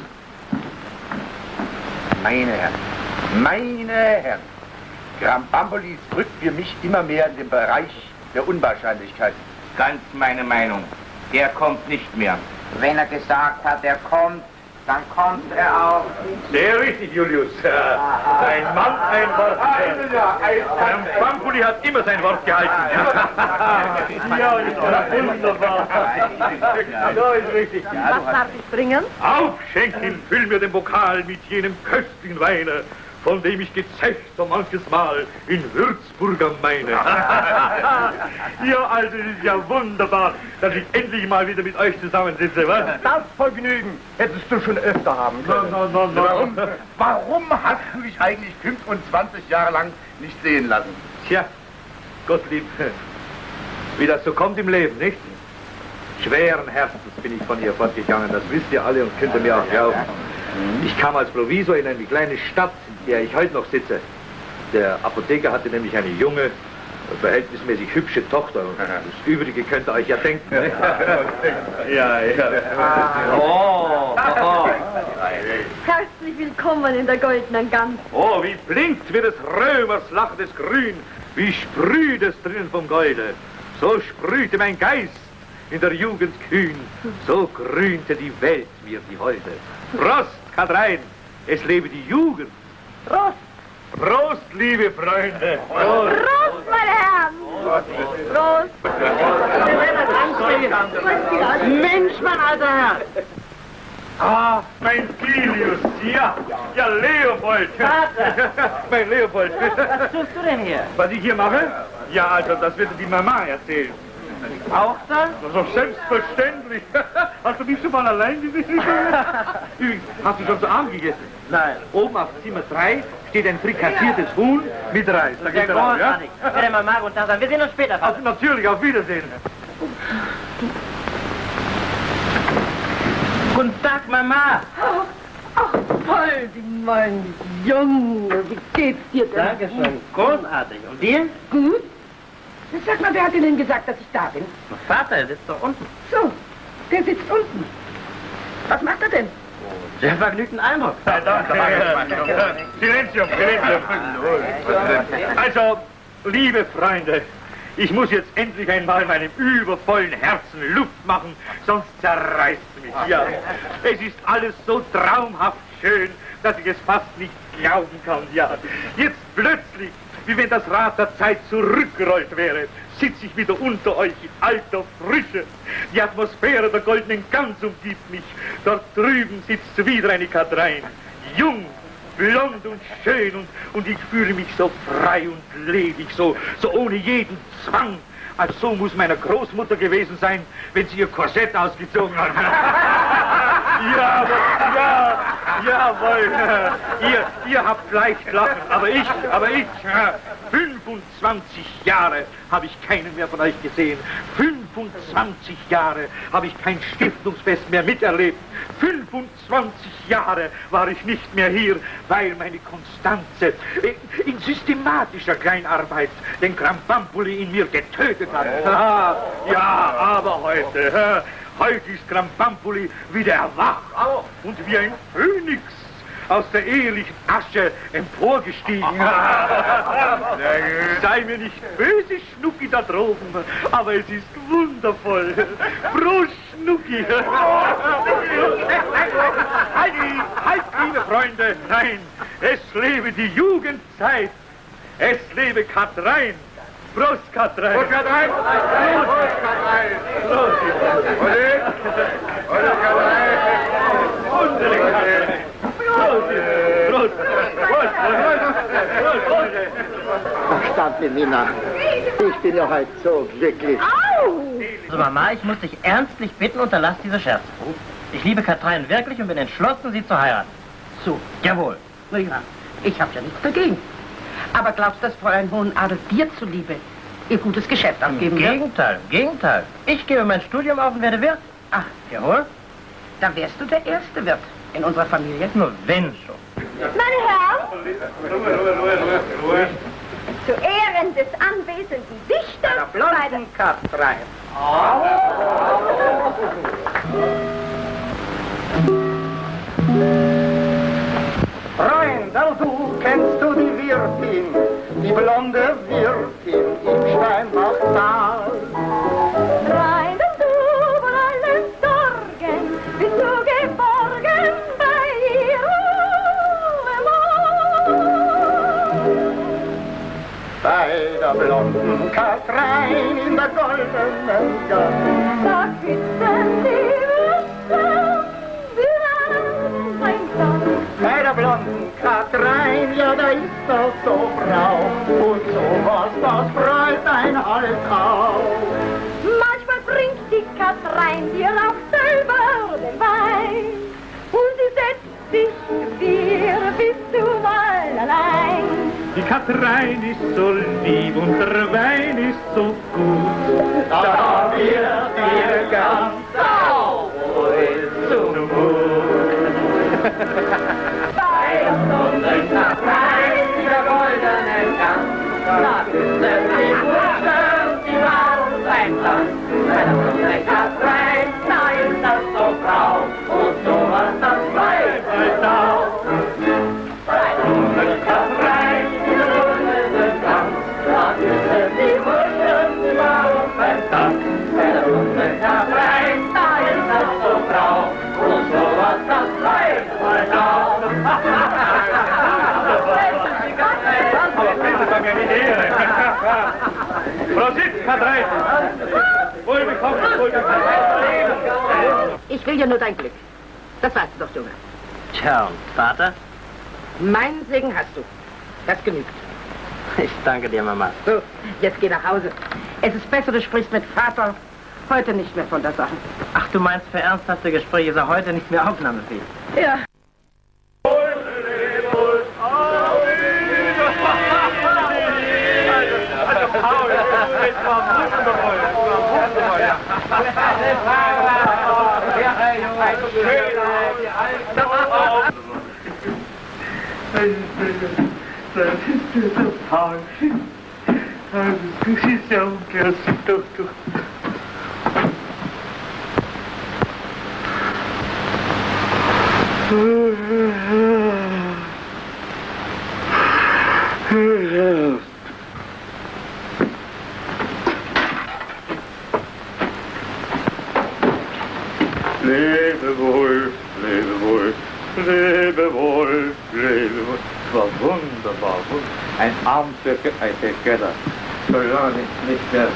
I: Meine Herren, meine Herren, Krambambuli drückt für mich immer mehr in den Bereich der Unwahrscheinlichkeit.
K: Ganz meine Meinung. Er kommt nicht mehr.
H: Wenn er gesagt hat, er kommt, dann kommt er auch.
G: Sehr richtig, Julius. Ein Mann, ein Wort. Krambambuli hat immer sein Wort gehalten. Ja, ist doch wunderbar. Ja, ist richtig.
B: Was darf ich bringen?
G: Auf, Schenkin, füll mir den Pokal mit jenem köstlichen Weine, von dem ich gezecht so manches Mal in Würzburg am Maine. Ja, also, es ist ja wunderbar, dass ich endlich mal wieder mit euch zusammensitze, was?
I: Das Vergnügen hättest du schon öfter haben können.
G: No, no, no, no.
I: Warum, warum hast du dich eigentlich fünfundzwanzig Jahre lang nicht sehen lassen?
G: Tja, Gottlieb, wie das so kommt im Leben, nicht? Schweren Herzens bin ich von hier fortgegangen, das wisst ihr alle und könnt ihr mir auch glauben. Ich kam als Provisor in eine kleine Stadt, in der ich heute noch sitze. Der Apotheker hatte nämlich eine junge, verhältnismäßig hübsche Tochter. Und das Übrige könnt ihr euch ja denken. Ne? Ja, ja. Oh, oh.
B: Herzlich willkommen in der goldenen Gans.
G: Oh, wie blinkt wie des Römers lachendes Grün, wie sprüht es drinnen vom Golde. So sprühte mein Geist in der Jugend kühn, so grünte die Welt mir die Holde. Prost, Kadrein, es lebe die Jugend. Prost! Prost, liebe Freunde!
B: Prost, Prost meine Herren! Prost!
F: Mensch, mein alter Herr!
G: Ah, mein Filius, ja, ja, Leopold. Mein Leopold.
E: Was tust du denn hier?
G: Was ich hier mache? Ja, also, das wird die Mama erzählen.
E: Auch das?
G: Das ist doch selbstverständlich. Hast du mich schon mal allein gesehen? Übrigens, hast du schon zu Abend gegessen?
E: Nein.
G: Oben auf Zimmer drei steht ein frikassiertes Huhn mit Reis. Da
E: Sehr
G: geht er raus, ja?
E: großartig. Werde mal Mama und da sein. Wir sehen uns später.
G: Also natürlich, auf Wiedersehen.
E: Guten Tag, Mama.
C: Ach, ach Poldi, mein Junge, wie geht's dir denn?
E: Dankeschön. Großartig. Und dir?
C: Gut. Sag mal, wer hat dir denn gesagt, dass ich da bin?
E: Vater, er sitzt doch unten.
C: So, der sitzt unten. Was macht er denn?
E: Sehr vergnügten Eindruck.
G: Ja, danke. Silenzium, Silenzium. Also, liebe Freunde, ich muss jetzt endlich einmal meinem übervollen Herzen Luft machen, sonst zerreißt mich. Ja, es ist alles so traumhaft schön, dass ich es fast nicht glauben kann. Ja, jetzt plötzlich, wie wenn das Rad der Zeit zurückgerollt wäre, sitze ich wieder unter euch in alter Frische. Die Atmosphäre der goldenen Gans umgibt mich. Dort drüben sitzt wieder eine Kadrein. Jung, blond und schön und, und ich fühle mich so frei und ledig, so, so ohne jeden Zwang. Also so muss meiner Großmutter gewesen sein, wenn sie ihr Korsett ausgezogen hat. Ja, ja, jawohl. Ihr, ihr habt leicht lachen, aber ich, aber ich, fünfundzwanzig Jahre habe ich keinen mehr von euch gesehen. fünfundzwanzig Jahre habe ich kein Stiftungsfest mehr miterlebt. fünfundzwanzig Jahre war ich nicht mehr hier, weil meine Konstanze in systematischer Kleinarbeit den Krambambuli in mir getötet hat. Ja, aber heute, heute ist Krambambuli wieder erwacht und wie ein Phönix aus der ehelichen Asche emporgestiegen. Sei mir nicht böse, Schnucki da droben, aber es ist wundervoll. Prost, Schnucki! Halt, halt, liebe Freunde, nein, es lebe die Jugendzeit, es lebe Kadrein. Prost, Kadrein! Prost, Kadrein! Prost, Kadrein! Prost, Kadrein! Prost, Kadrein! Unsere Kadrein! Prost! Prost! Prost!
F: Verstandene Minna, ich bin ja heute so glücklich.
E: Also Mama, ich muss dich ernstlich bitten, unterlass diese Scherze. Ich liebe Kadrein wirklich und bin entschlossen, sie zu heiraten.
C: So.
E: Jawohl.
C: Na ja, ich hab ja nichts dagegen. Aber glaubst du, das Fräulein Hohenadel dir zuliebe ihr gutes Geschäft abgeben.
E: Im Gegenteil, im Gegenteil. Ich gebe mein Studium auf und werde Wirt.
C: Ach,
E: Jawohl.
C: dann wärst du der erste Wirt in unserer Familie.
E: Nur wenn schon.
B: Meine Herren, zu Ehren des anwesenden Dichters
H: Der blonden Katrein.
A: Freundl, du kennst du die Wirtin, die blonde Wirtin im Steinbachtal.
B: Freund und du von allen Sorgen, bist du geborgen bei ihrem
A: Bei der blonden Katrein in der goldenen Gang.
B: Da küssen die Würste, wie ein Sand.
A: Bei der blonden Katrein, ja, da ist doch so Brauch. Und sowas, das freut ein halt auch.
B: Manchmal bringt die Katrein dir auch selber den Wein. Und sie setzt sich zu dir, bist du mal allein.
L: Die Katrein ist so lieb und der Wein ist so gut.
A: Da wird dir ganz sauber zumut.
D: Bei der blonden Katrein in der goldenen Gang, da küssen die Burschen, die warm sein Land. Bei der blonden Katrein, da ist das so Frau, und sowas, das bleibt halt auch. Bei der blonden Katrein in der goldenen Gang, da küssen die Burschen, die warm sein Land. Bei der blonden Katrein, da ist das so Frau, und sowas, das bleibt halt auch.
L: Prosit, Katrein! Wohlbekommen, wohlbekommen.
C: Ich will ja nur dein Glück. Das weißt du doch, Junge.
E: Tja, und Vater?
C: Meinen Segen hast du. Das genügt.
E: Ich danke dir, Mama.
C: So, jetzt geh nach Hause. Es ist besser, du sprichst mit Vater heute nicht mehr von der Sache.
E: Ach, du meinst, für ernsthafte Gespräche ist er heute nicht mehr aufnahmefähig?
C: Ja.
L: Paul, es war wundervoll. Es war wundervoll, ja. Paul, das ist ja unglaublich, doch, doch. Lebe wohl, lebe wohl, lebe wohl, lebe wohl. Es war wunderbar, wunderbar. Ein Abend für geeinte Götter. So lange nicht mehr.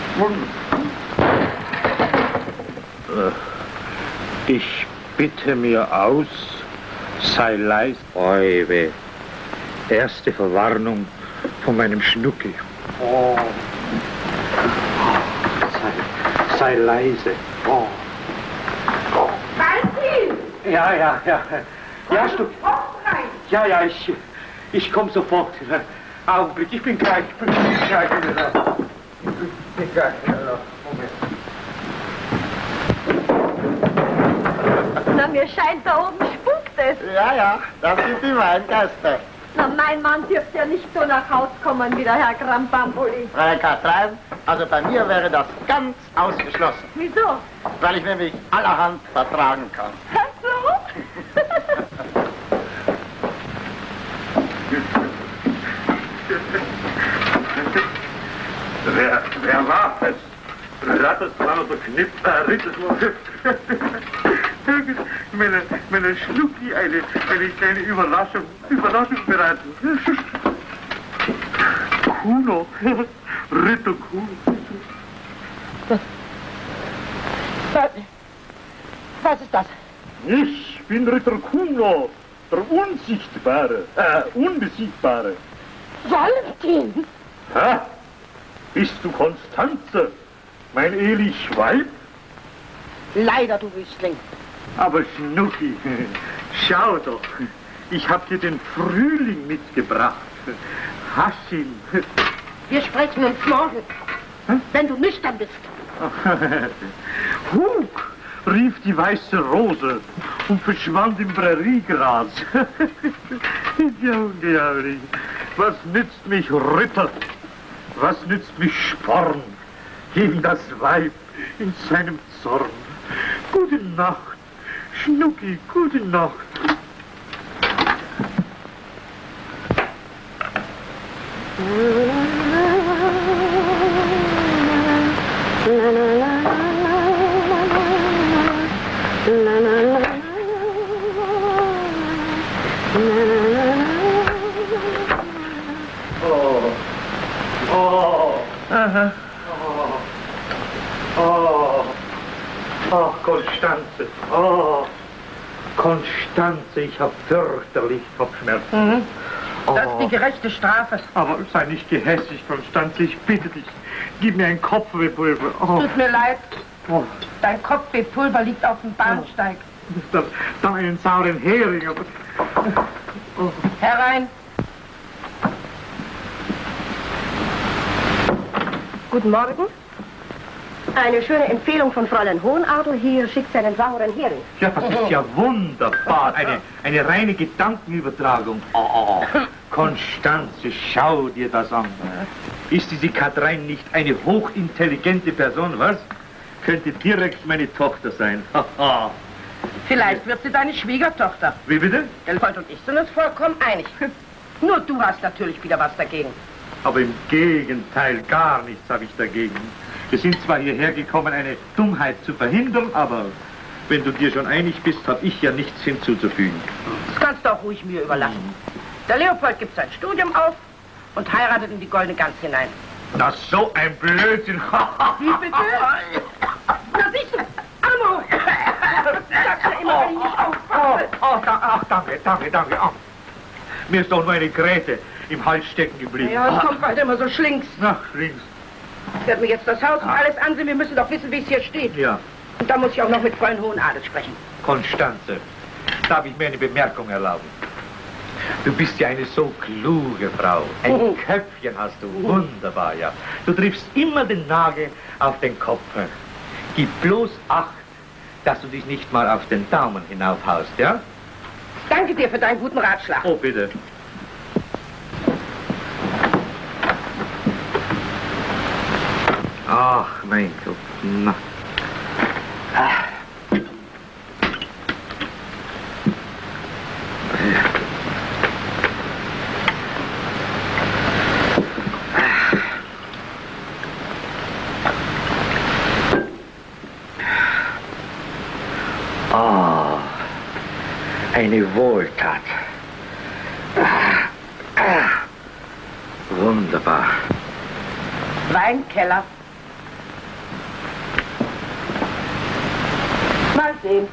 G: Ich bitte mir aus, sei leise. Räube. Erste Verwarnung von meinem Schnucki. Oh. Sei, sei leise. Oh. Ja, ja, ja. Ja, Stuck. Ja, ja, ich, ich komme sofort. Augenblick, ich bin gleich, ich bin gleich wieder da. Ich bin gleich wieder da. Moment.
B: Na, mir scheint, da oben spukt es.
A: Ja, ja, das sind die Weingeister.
B: Na, mein Mann dürfte ja nicht so nach Haus kommen wie der Herr Krambambuli.
A: Frau Katrein, also bei mir wäre das ganz ausgeschlossen.
B: Wieso?
A: Weil ich nämlich allerhand vertragen kann.
B: Ach so?
L: Wer, wer war es? Rattesmann oder Knipp, äh, Rittesmann. Meine, meine Schnucki eine, eine kleine Überraschung, Überraschung bereiten. Kuno, Ritter Kuno.
C: Was, was ist das?
L: Ich bin Ritter Kuno, der Unsichtbare, äh, Unbesiegbare.
C: Valentin!
L: Ha? Bist du Konstanze, mein ehrlich Weib?
C: Leider, du Wüstling.
L: Aber Schnucki, schau doch, ich hab dir den Frühling mitgebracht. Hasch ihn.
C: Wir sprechen uns morgen, hm? wenn du nüchtern bist.
L: Hug, rief die weiße Rose und verschwand im Präriegras. Ungeheuerlich. Was nützt mich Ritter? Was nützt mich Sporn? Gegen das Weib in seinem Zorn. Gute Nacht, Schnucki, gute Nacht.
A: Oh. Oh.
G: Aha.
A: Oh. Oh.
G: Ach, Konstanze. Oh. Konstanze, ich hab fürchterlich Kopfschmerzen.
C: Mhm. Das ist die gerechte Strafe.
L: Aber sei nicht gehässig, Konstanze, ich bitte dich. Gib mir ein Kopfwehpulver. Oh.
C: Tut mir leid.
L: Oh.
C: Dein Kopfwehpulver liegt auf dem Bahnsteig.
L: Dann, dann einen sauren Hering. Aber... Oh.
C: Herein.
M: Guten Morgen. Eine schöne Empfehlung von Fräulein Hohenadel. Hier schickt sie einen sauren Hering.
G: Ja, das ist ja wunderbar. Eine, eine reine Gedankenübertragung. Oh, oh. Konstanze, schau dir das an. Ist diese Katrein nicht eine hochintelligente Person, was? Könnte direkt meine Tochter sein.
C: Vielleicht wird sie deine Schwiegertochter.
G: Wie bitte?
C: Leopold und ich sind uns vollkommen einig. Nur du hast natürlich wieder was dagegen.
G: Aber im Gegenteil, gar nichts habe ich dagegen. Wir sind zwar hierher gekommen, eine Dummheit zu verhindern, aber wenn du dir schon einig bist, habe ich ja nichts hinzuzufügen.
C: Das kannst du auch ruhig mir überlassen. Der Leopold gibt sein Studium auf und heiratet in die Goldene Gans hinein.
G: Na, so ein Blödsinn.
C: Wie bitte? Na siehst du, Amor! Du sagst ja immer, wenn ich nicht aufpasse.
G: Oh, oh, da, ach, danke, danke, danke. Oh. Mir ist doch nur eine Gräte im Hals stecken geblieben.
C: Ja, es kommt bald immer so schlinks.
G: Ach, schlinks.
C: Ich werde mir jetzt das Haus und alles ansehen. Wir müssen doch wissen, wie es hier steht.
G: Ja.
C: Und da muss ich auch noch mit Fräulein Hohenadel sprechen.
G: Konstanze, darf ich mir eine Bemerkung erlauben? Du bist ja eine so kluge Frau. Ein
C: Mhm.
G: Köpfchen hast du. Wunderbar, ja. Du triffst immer den Nagel auf den Kopf. Gib bloß Acht, dass du dich nicht mal auf den Daumen hinaufhaust, ja?
C: Danke dir für deinen guten Ratschlag.
G: Oh, bitte. Ach, mein Gott. Na. Ah. Oh, eine Wohltat. Ah, ah. Wunderbar.
C: Weinkeller. Mal sehen.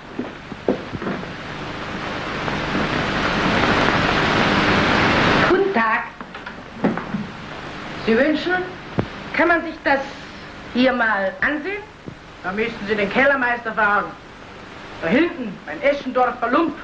C: Guten Tag. Sie wünschen, kann man sich das hier mal ansehen? Da müssten Sie den Kellermeister fragen. Da hinten, ein Eschendorfer Lump.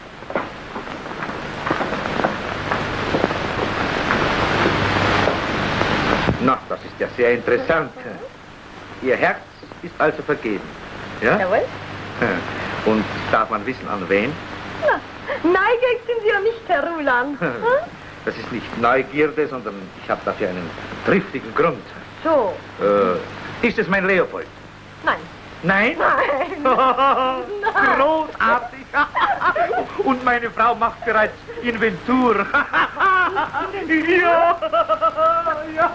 G: Na, das ist ja sehr interessant. Ihr Herz ist also vergeben, ja?
B: Jawohl.
G: Und darf man wissen, an wen?
B: Na, neugierig sind Sie ja nicht, Herr Ruland. Hm?
G: Das ist nicht Neugierde, sondern ich habe dafür einen triftigen Grund.
B: So.
G: Äh, ist es mein Leopold?
B: Nein.
G: Nein?
B: Nein.
G: Nein. Großartig. Und meine Frau macht bereits Inventur. Ja. Ja.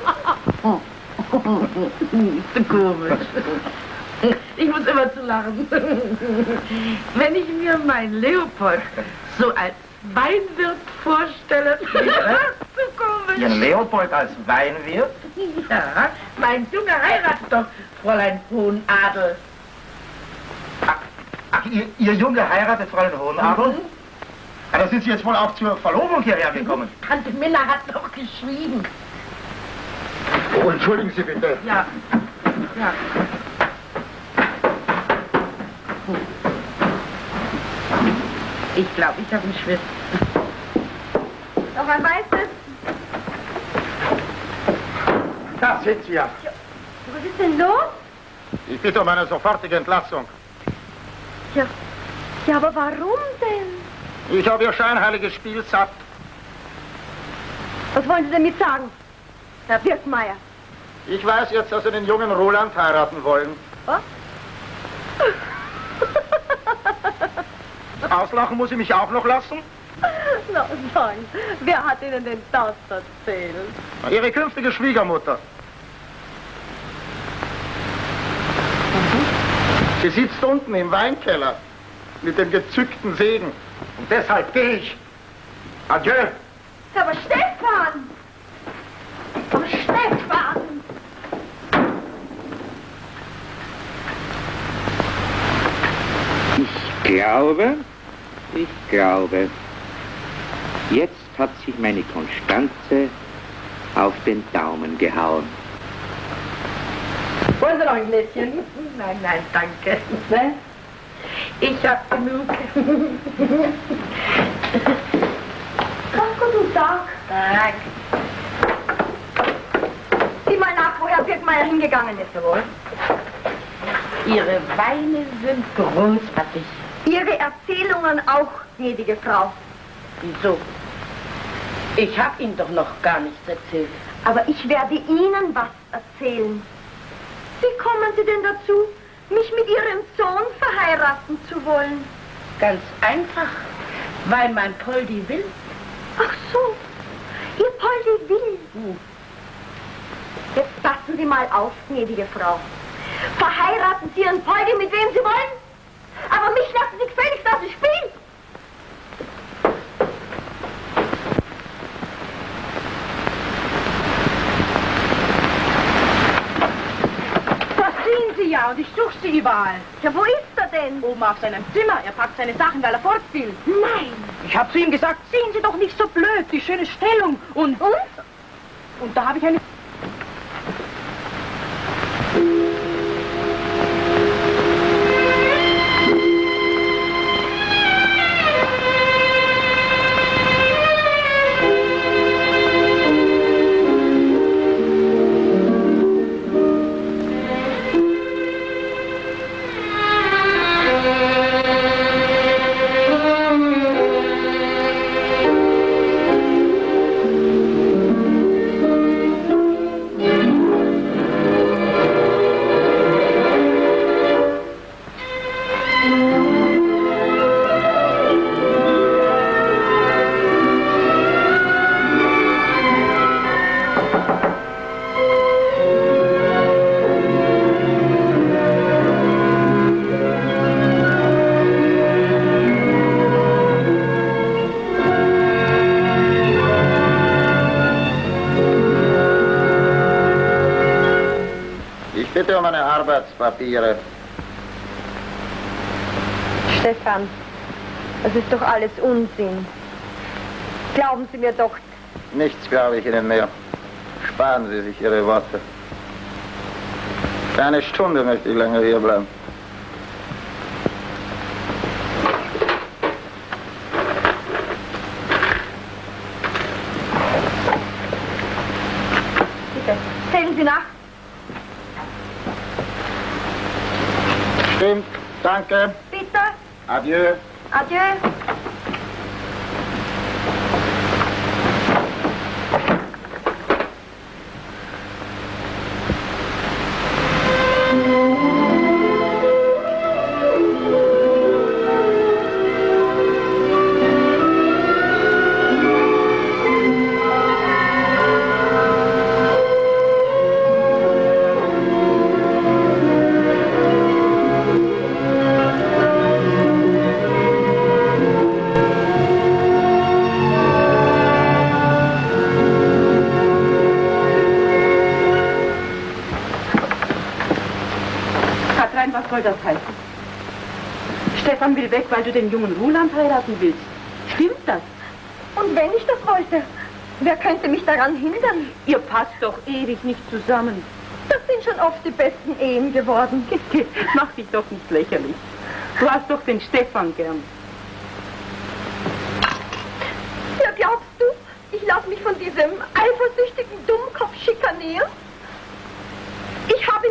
C: Komisch. Ich muss immer zu lachen. Wenn ich mir meinen Leopold so als Weinwirt vorstelle. So komisch.
A: Ihren Leopold als Weinwirt?
C: Ja, mein Junge heiratet doch Fräulein Hohenadel.
A: Ach, ach ihr, ihr Junge heiratet Fräulein Hohenadel? Mhm. Ja, da sind Sie jetzt wohl auch zur Verlobung hierher gekommen.
C: Tante Minna hat noch geschrieben.
A: Oh, entschuldigen Sie bitte.
C: Ja. Ja. Ich glaube, ich habe einen Schwiss.
B: Noch ein weißes?
A: Da sind Sie ja.
B: ja. Was ist denn los?
A: Ich bitte um eine sofortige Entlassung.
B: Ja, ja, aber warum denn?
A: Ich habe Ihr scheinheiliges Spiel satt.
B: Was wollen Sie damit sagen, Herr Birkmeier?
A: Ich weiß jetzt, dass Sie den jungen Roland heiraten wollen.
B: Was?
A: Auslachen muss ich mich auch noch lassen?
B: Na, sagen, wer hat Ihnen denn das erzählt?
A: Ihre künftige Schwiegermutter. Sie sitzt unten im Weinkeller mit dem gezückten Segen. Und deshalb gehe ich. Adieu.
B: Aber Stefan! Aber Stefan!
K: Ich glaube, ich glaube, jetzt hat sich meine Konstanze auf den Daumen gehauen.
C: Wollen Sie noch ein Gläschen? Nein, nein, danke. Ne? Ich hab genug.
B: Ach, guten Tag.
C: Tag.
B: Sieh mal nach, wo Herr Birkmeier hingegangen ist.
C: Jawohl. Ihre Weine sind großartig.
B: Ihre Erzählungen auch, gnädige Frau.
C: Wieso? Ich habe Ihnen doch noch gar nichts erzählt.
B: Aber ich werde Ihnen was erzählen. Wie kommen Sie denn dazu, mich mit Ihrem Sohn verheiraten zu wollen?
C: Ganz einfach, weil mein Poldi will.
B: Ach so, Ihr Poldi will. Hm. Jetzt passen Sie mal auf, gnädige Frau. Verheiraten Sie Ihren Poldi mit wem Sie wollen, aber mich lassen Sie gefälligst aus dem Spiel.
C: Ja, und ich suche sie überall.
B: Ja, wo ist er denn?
C: Oben auf seinem Zimmer. Er packt seine Sachen, weil er fort will.
B: Nein.
C: Ich habe zu ihm gesagt, sehen Sie doch nicht so blöd, die schöne Stellung. Und? Und? Und da habe ich eine...
A: Bitte um meine Arbeitspapiere.
B: Stefan, das ist doch alles Unsinn. Glauben Sie mir doch.
A: Nichts glaube ich Ihnen mehr. Sparen Sie sich Ihre Worte. Keine Stunde möchte ich länger hier bleiben.
B: Bitte, zählen Sie nach.
A: Stimmt, danke.
B: Bitte.
A: Adieu.
B: Adieu.
J: Was soll das heißen? Stefan will weg, weil du den jungen Roland heiraten willst. Stimmt das?
B: Und wenn ich das wollte, wer könnte mich daran hindern?
J: Ihr passt doch ewig nicht zusammen.
B: Das sind schon oft die besten Ehen geworden.
J: Mach dich doch nicht lächerlich. Du hast doch den Stefan gern.
B: Ja, glaubst du, ich lasse mich von diesem eifersüchtigen Dummkopf schikanieren?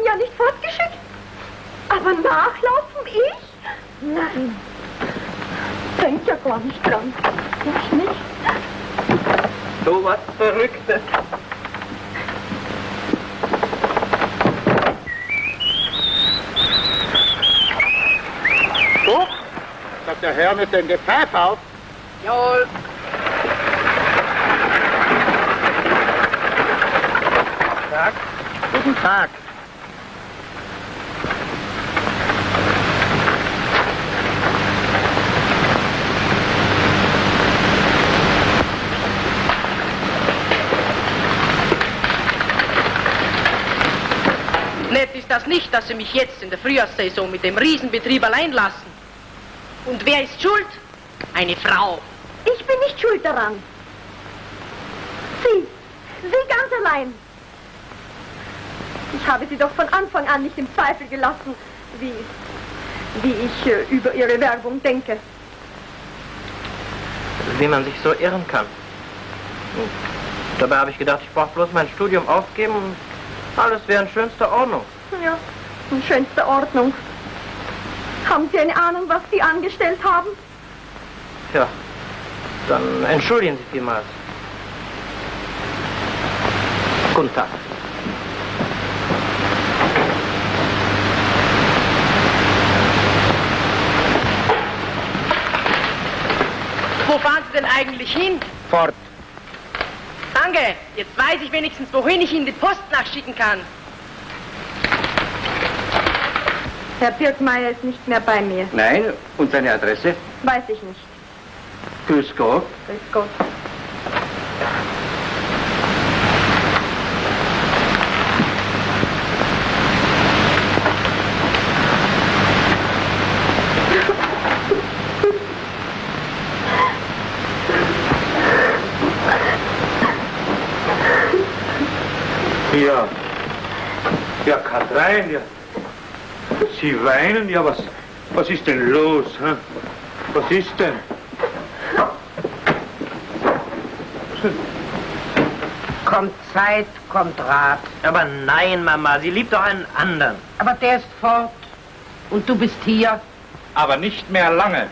B: ja nicht fortgeschickt. Aber nachlaufen ich? Nein. Denkt ja gar nicht dran. Ich nicht.
E: So was Verrücktes.
A: So, sagt der Herr mit dem Gepfeif auf.
H: Jawohl.
A: Tag. Guten Tag.
J: Nett ist das nicht, dass Sie mich jetzt in der Frühjahrssaison mit dem Riesenbetrieb allein lassen. Und wer ist schuld? Eine Frau.
B: Ich bin nicht schuld daran. Sie. Sie ganz allein. Ich habe Sie doch von Anfang an nicht im Zweifel gelassen, wie, wie ich äh, über Ihre Werbung denke.
E: Wie man sich so irren kann. Und dabei habe ich gedacht, ich brauche bloß mein Studium aufgeben und alles wäre in schönster Ordnung.
B: Ja, in schönster Ordnung. Haben Sie eine Ahnung, was Sie angestellt haben?
E: Ja, dann entschuldigen Sie vielmals. Guten Tag.
J: Wo fahren Sie denn eigentlich hin?
E: Fort.
J: Danke, jetzt weiß ich wenigstens, wohin ich Ihnen die Post nachschicken kann.
B: Herr Birkmeier ist nicht mehr bei mir.
K: Nein, und seine Adresse?
B: Weiß ich nicht.
K: Grüß Gott.
B: Grüß Gott.
K: Ja. Ja, Katrein, ja. Sie weinen, ja, was, was ist denn los, hä? Was ist denn?
C: Kommt Zeit, kommt Rat.
E: Aber nein, Mama, sie liebt doch einen anderen.
C: Aber der ist fort. Und du bist hier.
G: Aber nicht mehr lange.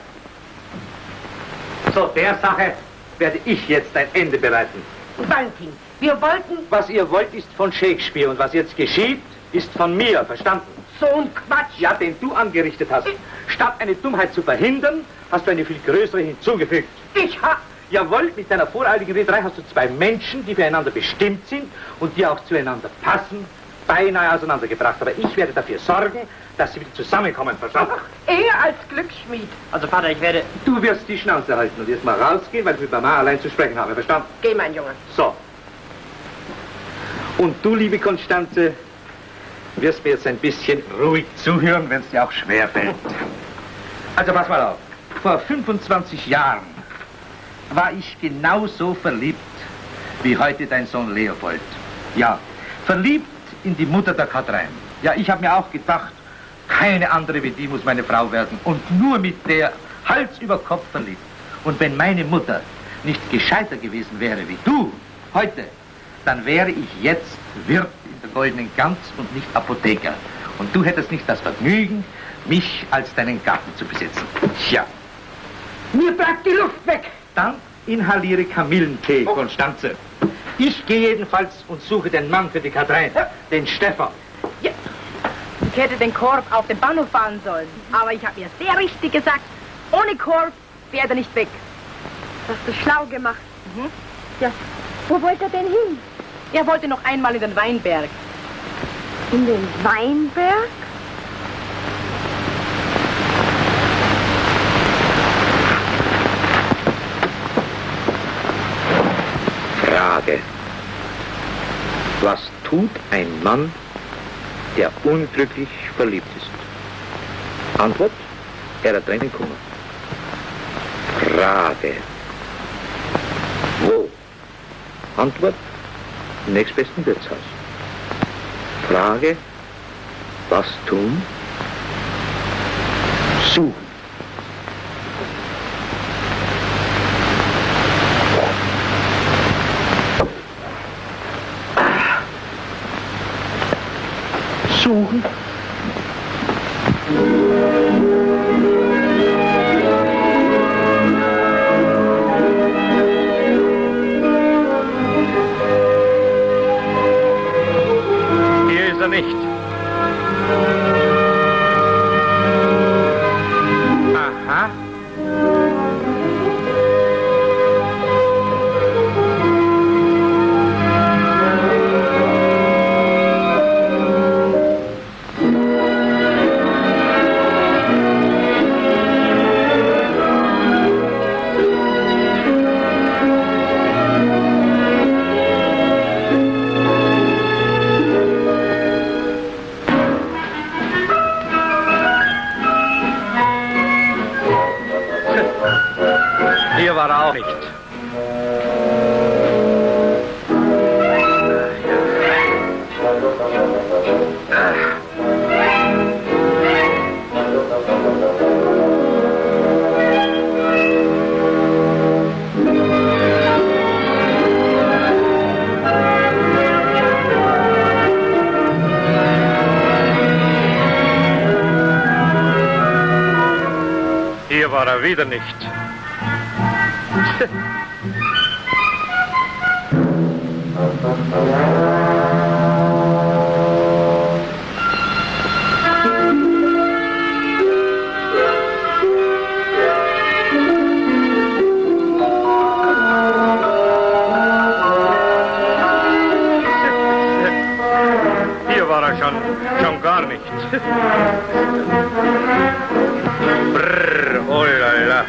G: So, der Sache werde ich jetzt ein Ende bereiten.
C: Valentin, wir wollten...
G: Was ihr wollt, ist von Shakespeare und was jetzt geschieht, ist von mir, verstanden?
C: So ein Quatsch.
G: Ja, den du angerichtet hast. Statt eine Dummheit zu verhindern, hast du eine viel größere hinzugefügt.
C: Ich hab...
G: Jawohl, mit deiner voreiligen Rederei hast du zwei Menschen, die füreinander bestimmt sind und die auch zueinander passen, beinahe auseinandergebracht. Aber ich werde dafür sorgen, dass sie wieder zusammenkommen, verstanden?
C: Er als Glücksschmied.
E: Also, Vater, ich werde...
G: Du wirst die Schnauze halten und jetzt mal rausgehen, weil ich mit Mama allein zu sprechen habe, verstanden?
C: Geh, mein Junge.
G: So. Und du, liebe Konstanze, wirst mir jetzt ein bisschen ruhig zuhören, wenn es dir auch schwerfällt. Also pass mal auf. Vor fünfundzwanzig Jahren war ich genauso verliebt wie heute dein Sohn Leopold. Ja, verliebt in die Mutter der Katrein. Ja, ich habe mir auch gedacht, keine andere wie die muss meine Frau werden. Und nur mit der Hals über Kopf verliebt. Und wenn meine Mutter nicht gescheiter gewesen wäre wie du heute, dann wäre ich jetzt Wirt in der Goldenen Gans und nicht Apotheker. Und du hättest nicht das Vergnügen, mich als deinen Gatten zu besitzen. Tja.
C: Mir bleibt die Luft weg.
G: Dann inhaliere Kamillentee, oh. Konstanze. Ich gehe jedenfalls und suche den Mann für die Katrein, den Stefan.
J: Ja. Ich hätte den Korb auf den Bahnhof fahren sollen. Aber ich habe mir sehr richtig gesagt, ohne Korb wäre er nicht weg.
B: Das hast du schlau gemacht.
J: Mhm.
B: Ja, wo wollte er denn hin?
J: Er wollte noch einmal in den Weinberg.
B: In den Weinberg?
G: Frage. Was tut ein Mann, der unglücklich verliebt ist? Antwort, er hat einen Kummer. Frage. Wo? Antwort, im nächstbesten Wirtshaus. Frage, was tun? Suchen.
K: suchen. Hier ist er nicht. Aha. Hier war er auch nicht. Hier war er wieder nicht. Hier war er schon, schon gar nicht. Brrr, oh la la.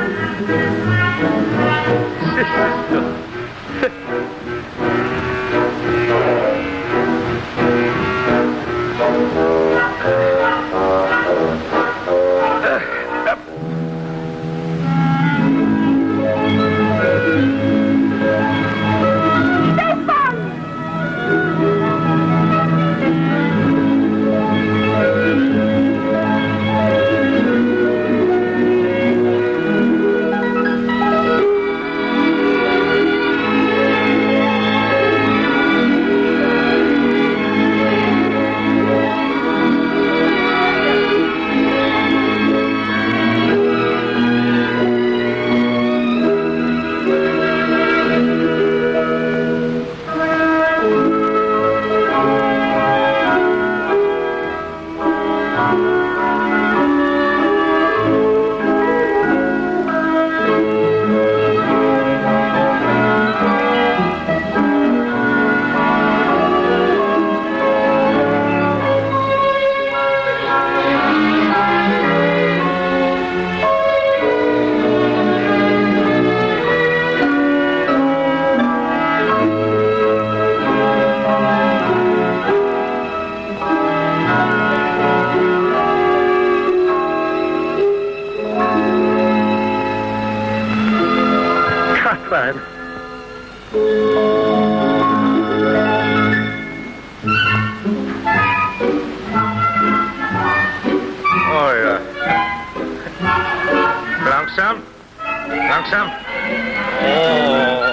K: Katrin. Oh ja. Langsam. Langsam. Oh.